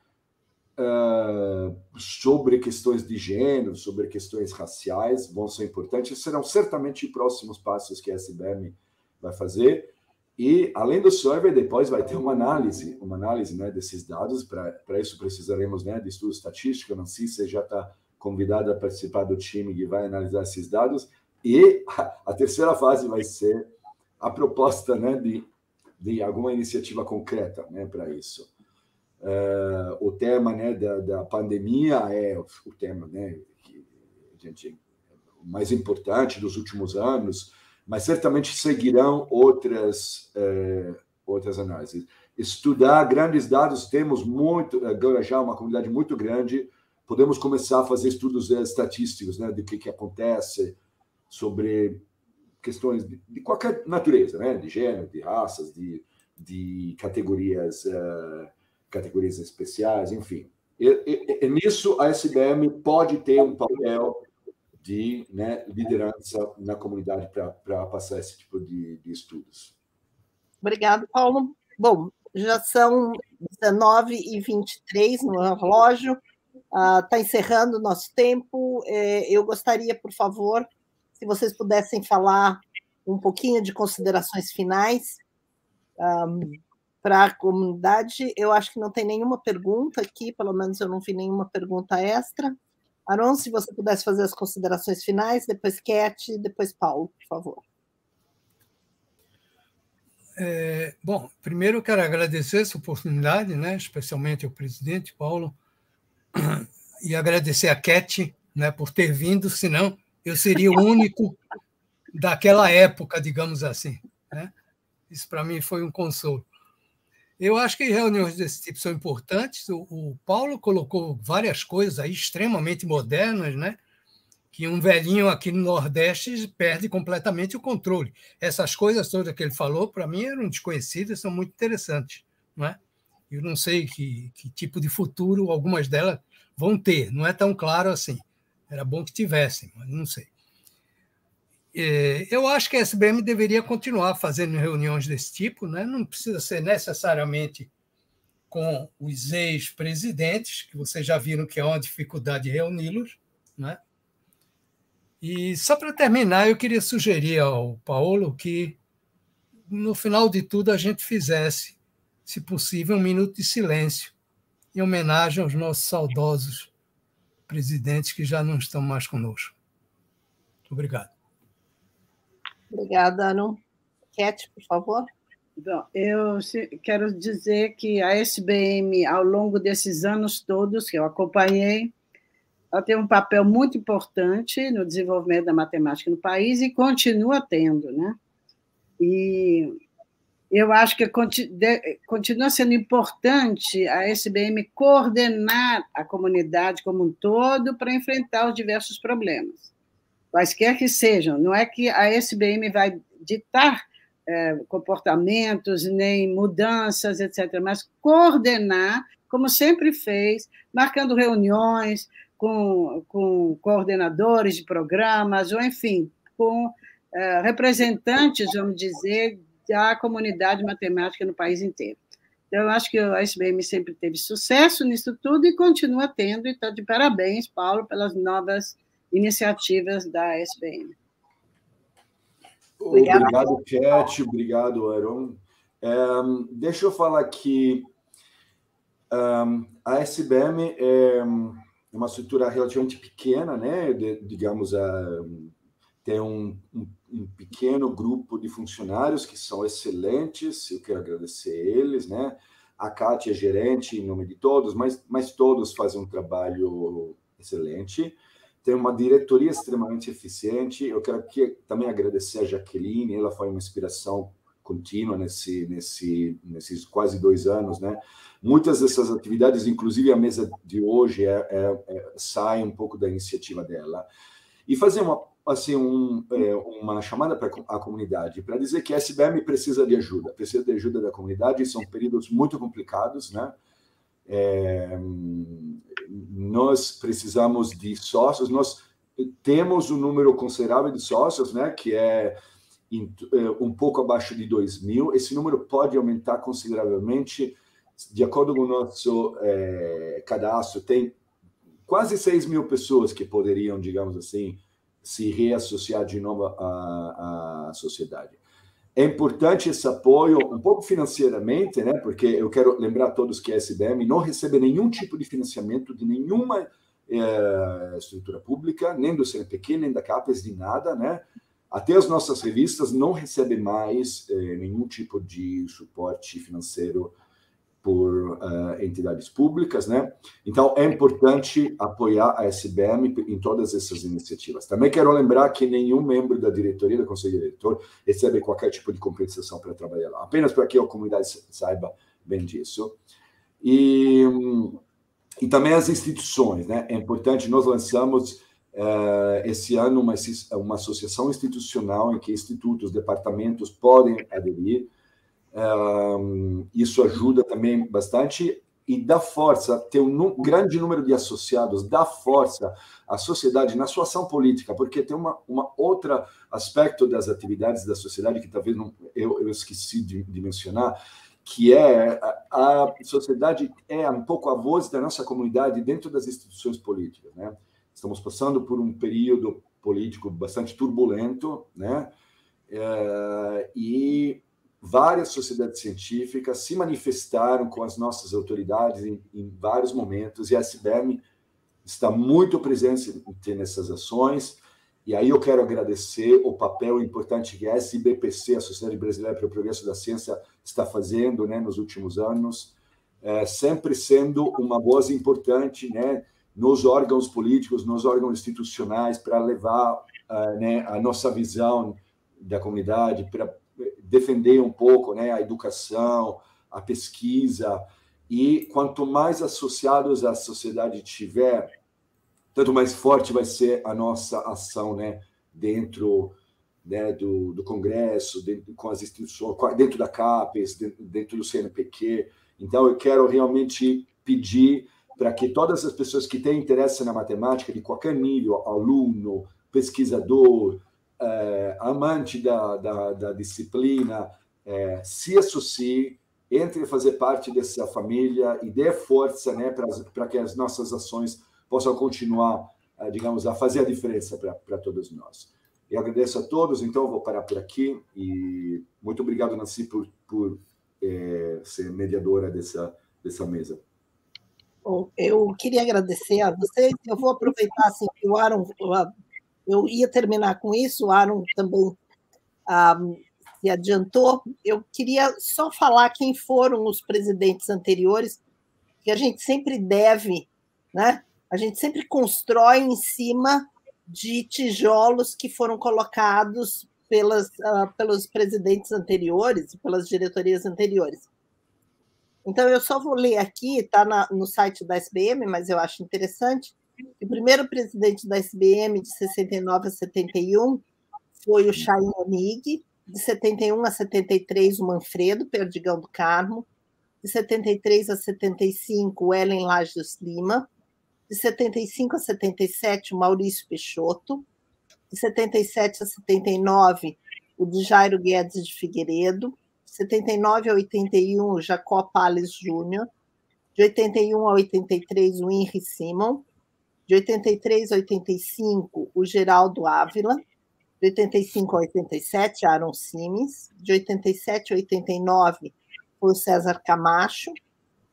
uh, sobre questões de gênero, sobre questões raciais, vão ser importantes, serão certamente próximos passos que a S B M vai fazer. E, além do survey, depois vai ter uma análise, uma análise, né, desses dados. Para isso precisaremos, né, de estudo estatístico. A Nancy, você já está convidada a participar do time que vai analisar esses dados. E a, a terceira fase vai ser a proposta, né, de, de alguma iniciativa concreta, né, para isso. Uh, o tema, né, da, da pandemia é o, o tema, né, que a gente, o mais importante dos últimos anos, mas certamente seguirão outras, uh, outras análises. Estudar grandes dados, temos muito, agora já uma comunidade muito grande, podemos começar a fazer estudos uh, estatísticos, né, do que, que acontece sobre questões de, de qualquer natureza, né, de gênero, de raças, de, de categorias, uh, categorias especiais, enfim. E, e, e nisso, a S B M pode ter um papel de, né, liderança na comunidade para passar esse tipo de, de estudos. Obrigado, Paulo. Bom, já são dezenove e vinte e três no relógio, está uh, encerrando o nosso tempo. Eu gostaria, por favor, se vocês pudessem falar um pouquinho de considerações finais um, para a comunidade. Eu acho que não tem nenhuma pergunta aqui, pelo menos eu não vi nenhuma pergunta extra. Aron, se você pudesse fazer as considerações finais, depois Cat, depois Paulo, por favor. É, bom, primeiro eu quero agradecer essa oportunidade, né, especialmente ao presidente Paulo, e agradecer a Cat, né, por ter vindo, senão eu seria o único daquela época, digamos assim, né? Isso, para mim, foi um consolo. Eu acho que reuniões desse tipo são importantes. O, o Paulo colocou várias coisas aí extremamente modernas, né? Que um velhinho aqui no Nordeste perde completamente o controle. Essas coisas todas que ele falou, para mim, eram desconhecidas, são muito interessantes, não é? Eu não sei que, que tipo de futuro algumas delas vão ter, não é tão claro assim. Era bom que tivessem, mas não sei. Eu acho que a S B M deveria continuar fazendo reuniões desse tipo, né? Não precisa ser necessariamente com os ex-presidentes, que vocês já viram que é uma dificuldade reuni-los, né? E só para terminar, eu queria sugerir ao Paulo que, no final de tudo, a gente fizesse, se possível, um minuto de silêncio em homenagem aos nossos saudosos presidentes que já não estão mais conosco. Muito obrigado. Obrigada, Anu. Cat, por favor. Bom, eu quero dizer que a S B M, ao longo desses anos todos que eu acompanhei, ela tem um papel muito importante no desenvolvimento da matemática no país e continua tendo, né? E eu acho que continua sendo importante a S B M coordenar a comunidade como um todo para enfrentar os diversos problemas, quaisquer que sejam. Não é que a S B M vai ditar é, comportamentos, nem mudanças, etcétera, mas coordenar, como sempre fez, marcando reuniões com, com coordenadores de programas, ou, enfim, com é, representantes, vamos dizer, da comunidade matemática no país inteiro. Então, eu acho que a S B M sempre teve sucesso nisso tudo e continua tendo, e está de parabéns, Paulo, pelas novas iniciativas da S B M. Obrigado, Cat, obrigado, Aron. É, deixa eu falar que Um, a S B M é uma estrutura relativamente pequena, né? De, digamos, uh, tem um, um, um pequeno grupo de funcionários que são excelentes, eu quero agradecer eles, né? A Kátia é gerente em nome de todos, mas, mas todos fazem um trabalho excelente. Tem uma diretoria extremamente eficiente. Eu quero aqui também agradecer a Jaqueline, ela foi uma inspiração contínua nesse, nesse, nesses quase dois anos, né? Muitas dessas atividades, inclusive a mesa de hoje, é, é, é, sai um pouco da iniciativa dela. E fazer uma, assim, um, é, uma chamada para a comunidade, para dizer que a S B M precisa de ajuda, precisa de ajuda da comunidade, são períodos muito complicados, né? É, nós precisamos de sócios, nós temos um número considerável de sócios, né? Que é um pouco abaixo de dois mil. Esse número pode aumentar consideravelmente. De acordo com o nosso é, cadastro, tem quase seis mil pessoas que poderiam, digamos assim, se reassociar de novo à, à sociedade. É importante esse apoio, um pouco financeiramente, né? Porque eu quero lembrar a todos que a S B M não recebe nenhum tipo de financiamento de nenhuma é, estrutura pública, nem do C N P Q, nem da CAPES, de nada, né? Até as nossas revistas não recebem mais é, nenhum tipo de suporte financeiro por uh, entidades públicas, né? Então, é importante apoiar a S B M em todas essas iniciativas. Também quero lembrar que nenhum membro da diretoria, do Conselho Diretor, recebe qualquer tipo de compensação para trabalhar lá, apenas para que a comunidade saiba bem disso. E, e também as instituições, né? É importante, nós lançamos uh, esse ano uma, uma associação institucional em que institutos, departamentos podem aderir. Um, isso ajuda também bastante e dá força, ter um grande número de associados, dá força à sociedade na sua ação política, porque tem uma, uma outro aspecto das atividades da sociedade que talvez não, eu, eu esqueci de, de mencionar, que é a, a sociedade é um pouco a voz da nossa comunidade dentro das instituições políticas, né? Estamos passando por um período político bastante turbulento, né? É, e várias sociedades científicas se manifestaram com as nossas autoridades em, em vários momentos, e a S B M está muito presente nessas ações, e aí eu quero agradecer o papel importante que a S B P C, a Sociedade Brasileira para o Progresso da Ciência, está fazendo, né, nos últimos anos, é, sempre sendo uma voz importante, né, nos órgãos políticos, nos órgãos institucionais, para levar uh, né, a nossa visão da comunidade, para defender um pouco, né, a educação, a pesquisa, e quanto mais associados a sociedade tiver, tanto mais forte vai ser a nossa ação, né, dentro, né, do, do Congresso, dentro, com as instituições, dentro da CAPES, dentro, dentro do C N P Q. Então, eu quero realmente pedir para que todas as pessoas que têm interesse na matemática, de qualquer nível, aluno, pesquisador, É, amante da, da, da disciplina, é, se associe, entre a fazer parte dessa família e dê força, né, para que as nossas ações possam continuar, digamos, a fazer a diferença para todos nós. Eu agradeço a todos, então eu vou parar por aqui e muito obrigado, Nancy, por, por é, ser mediadora dessa, dessa mesa. Bom, eu queria agradecer a vocês, eu vou aproveitar assim, que o Aaron... Eu ia terminar com isso, o Aaron também ah, se adiantou. Eu queria só falar quem foram os presidentes anteriores, que a gente sempre deve, né? A gente sempre constrói em cima de tijolos que foram colocados pelas, uh, pelos presidentes anteriores, pelas diretorias anteriores. Então, eu só vou ler aqui, está no site da S B M, mas eu acho interessante. O primeiro presidente da S B M, de sessenta e nove a setenta e um, foi o Chaim Onig. De setenta e um a setenta e três, o Manfredo Perdigão do Carmo. De setenta e três a setenta e cinco, o Ellen Lages Lima. De setenta e cinco a setenta e sete, o Maurício Peixoto. De setenta e sete a setenta e nove, o de Jairo Guedes de Figueiredo. De setenta e nove a oitenta e um, o Jacó Pales Júnior. De oitenta e um a oitenta e três, o Henry Simon. De oitenta e três a oitenta e cinco, o Geraldo Ávila. De oitenta e cinco a oitenta e sete, Aaron Simes. De oitenta e sete a oitenta e nove, foi o César Camacho. De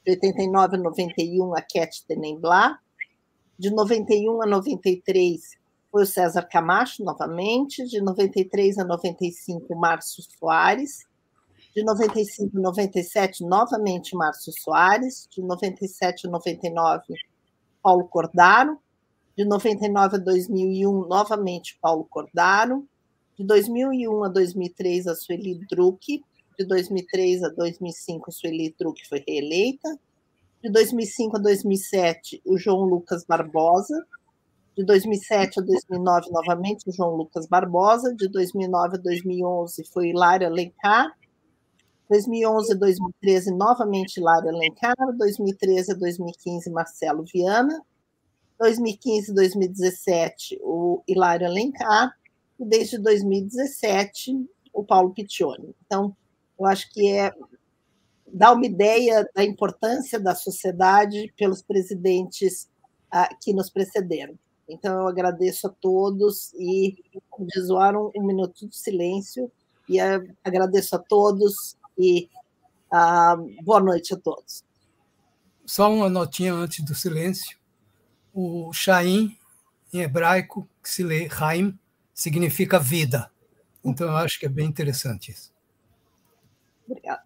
De oitenta e nove a noventa e um, a Cat Tenenblas. De noventa e um a noventa e três, foi o César Camacho, novamente. De noventa e três a noventa e cinco, Márcio Soares. De noventa e cinco a noventa e sete, novamente Márcio Soares. De noventa e sete a noventa e nove, Paulo Cordaro. De noventa e nove a dois mil e um, novamente Paulo Cordaro. De dois mil e um a dois mil e três, a Sueli Druck. De dois mil e três a dois mil e cinco, a Sueli Druck foi reeleita. De dois mil e cinco a dois mil e sete, o João Lucas Barbosa. De dois mil e sete a dois mil e nove, novamente, o João Lucas Barbosa. De dois mil e nove a dois mil e onze, foi Hilário Alencar. dois mil e onze a dois mil e treze, novamente Hilário Alencar. dois mil e treze a dois mil e quinze, Marcelo Viana. dois mil e quinze a dois mil e dezessete, o Hilário Alencar. E desde dois mil e dezessete, o Paulo Piccioni. Então, eu acho que é dar uma ideia da importância da sociedade pelos presidentes ah, que nos precederam. Então, eu agradeço a todos e, como diz o Aaron, um minuto de silêncio, e ah, agradeço a todos e ah, boa noite a todos. Só uma notinha antes do silêncio. O Chaim, em hebraico, que se lê Chaim, significa vida. Então, eu acho que é bem interessante isso. Obrigada.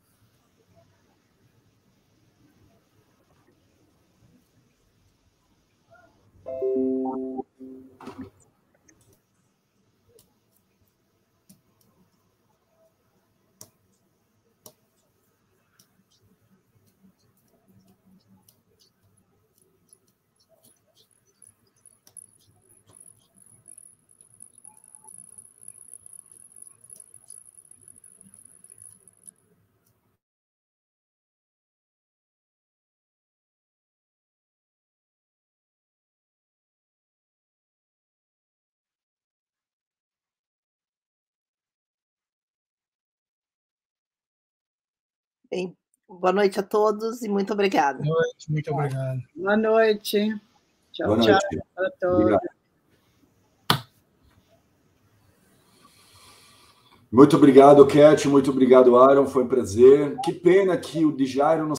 Bem, boa noite a todos e muito obrigada. Boa noite, muito obrigado. Boa noite. Tchau, Boa noite. tchau para todos. Obrigado. Muito obrigado, Cat. Muito obrigado, Aaron. Foi um prazer. Que pena que o Djairo não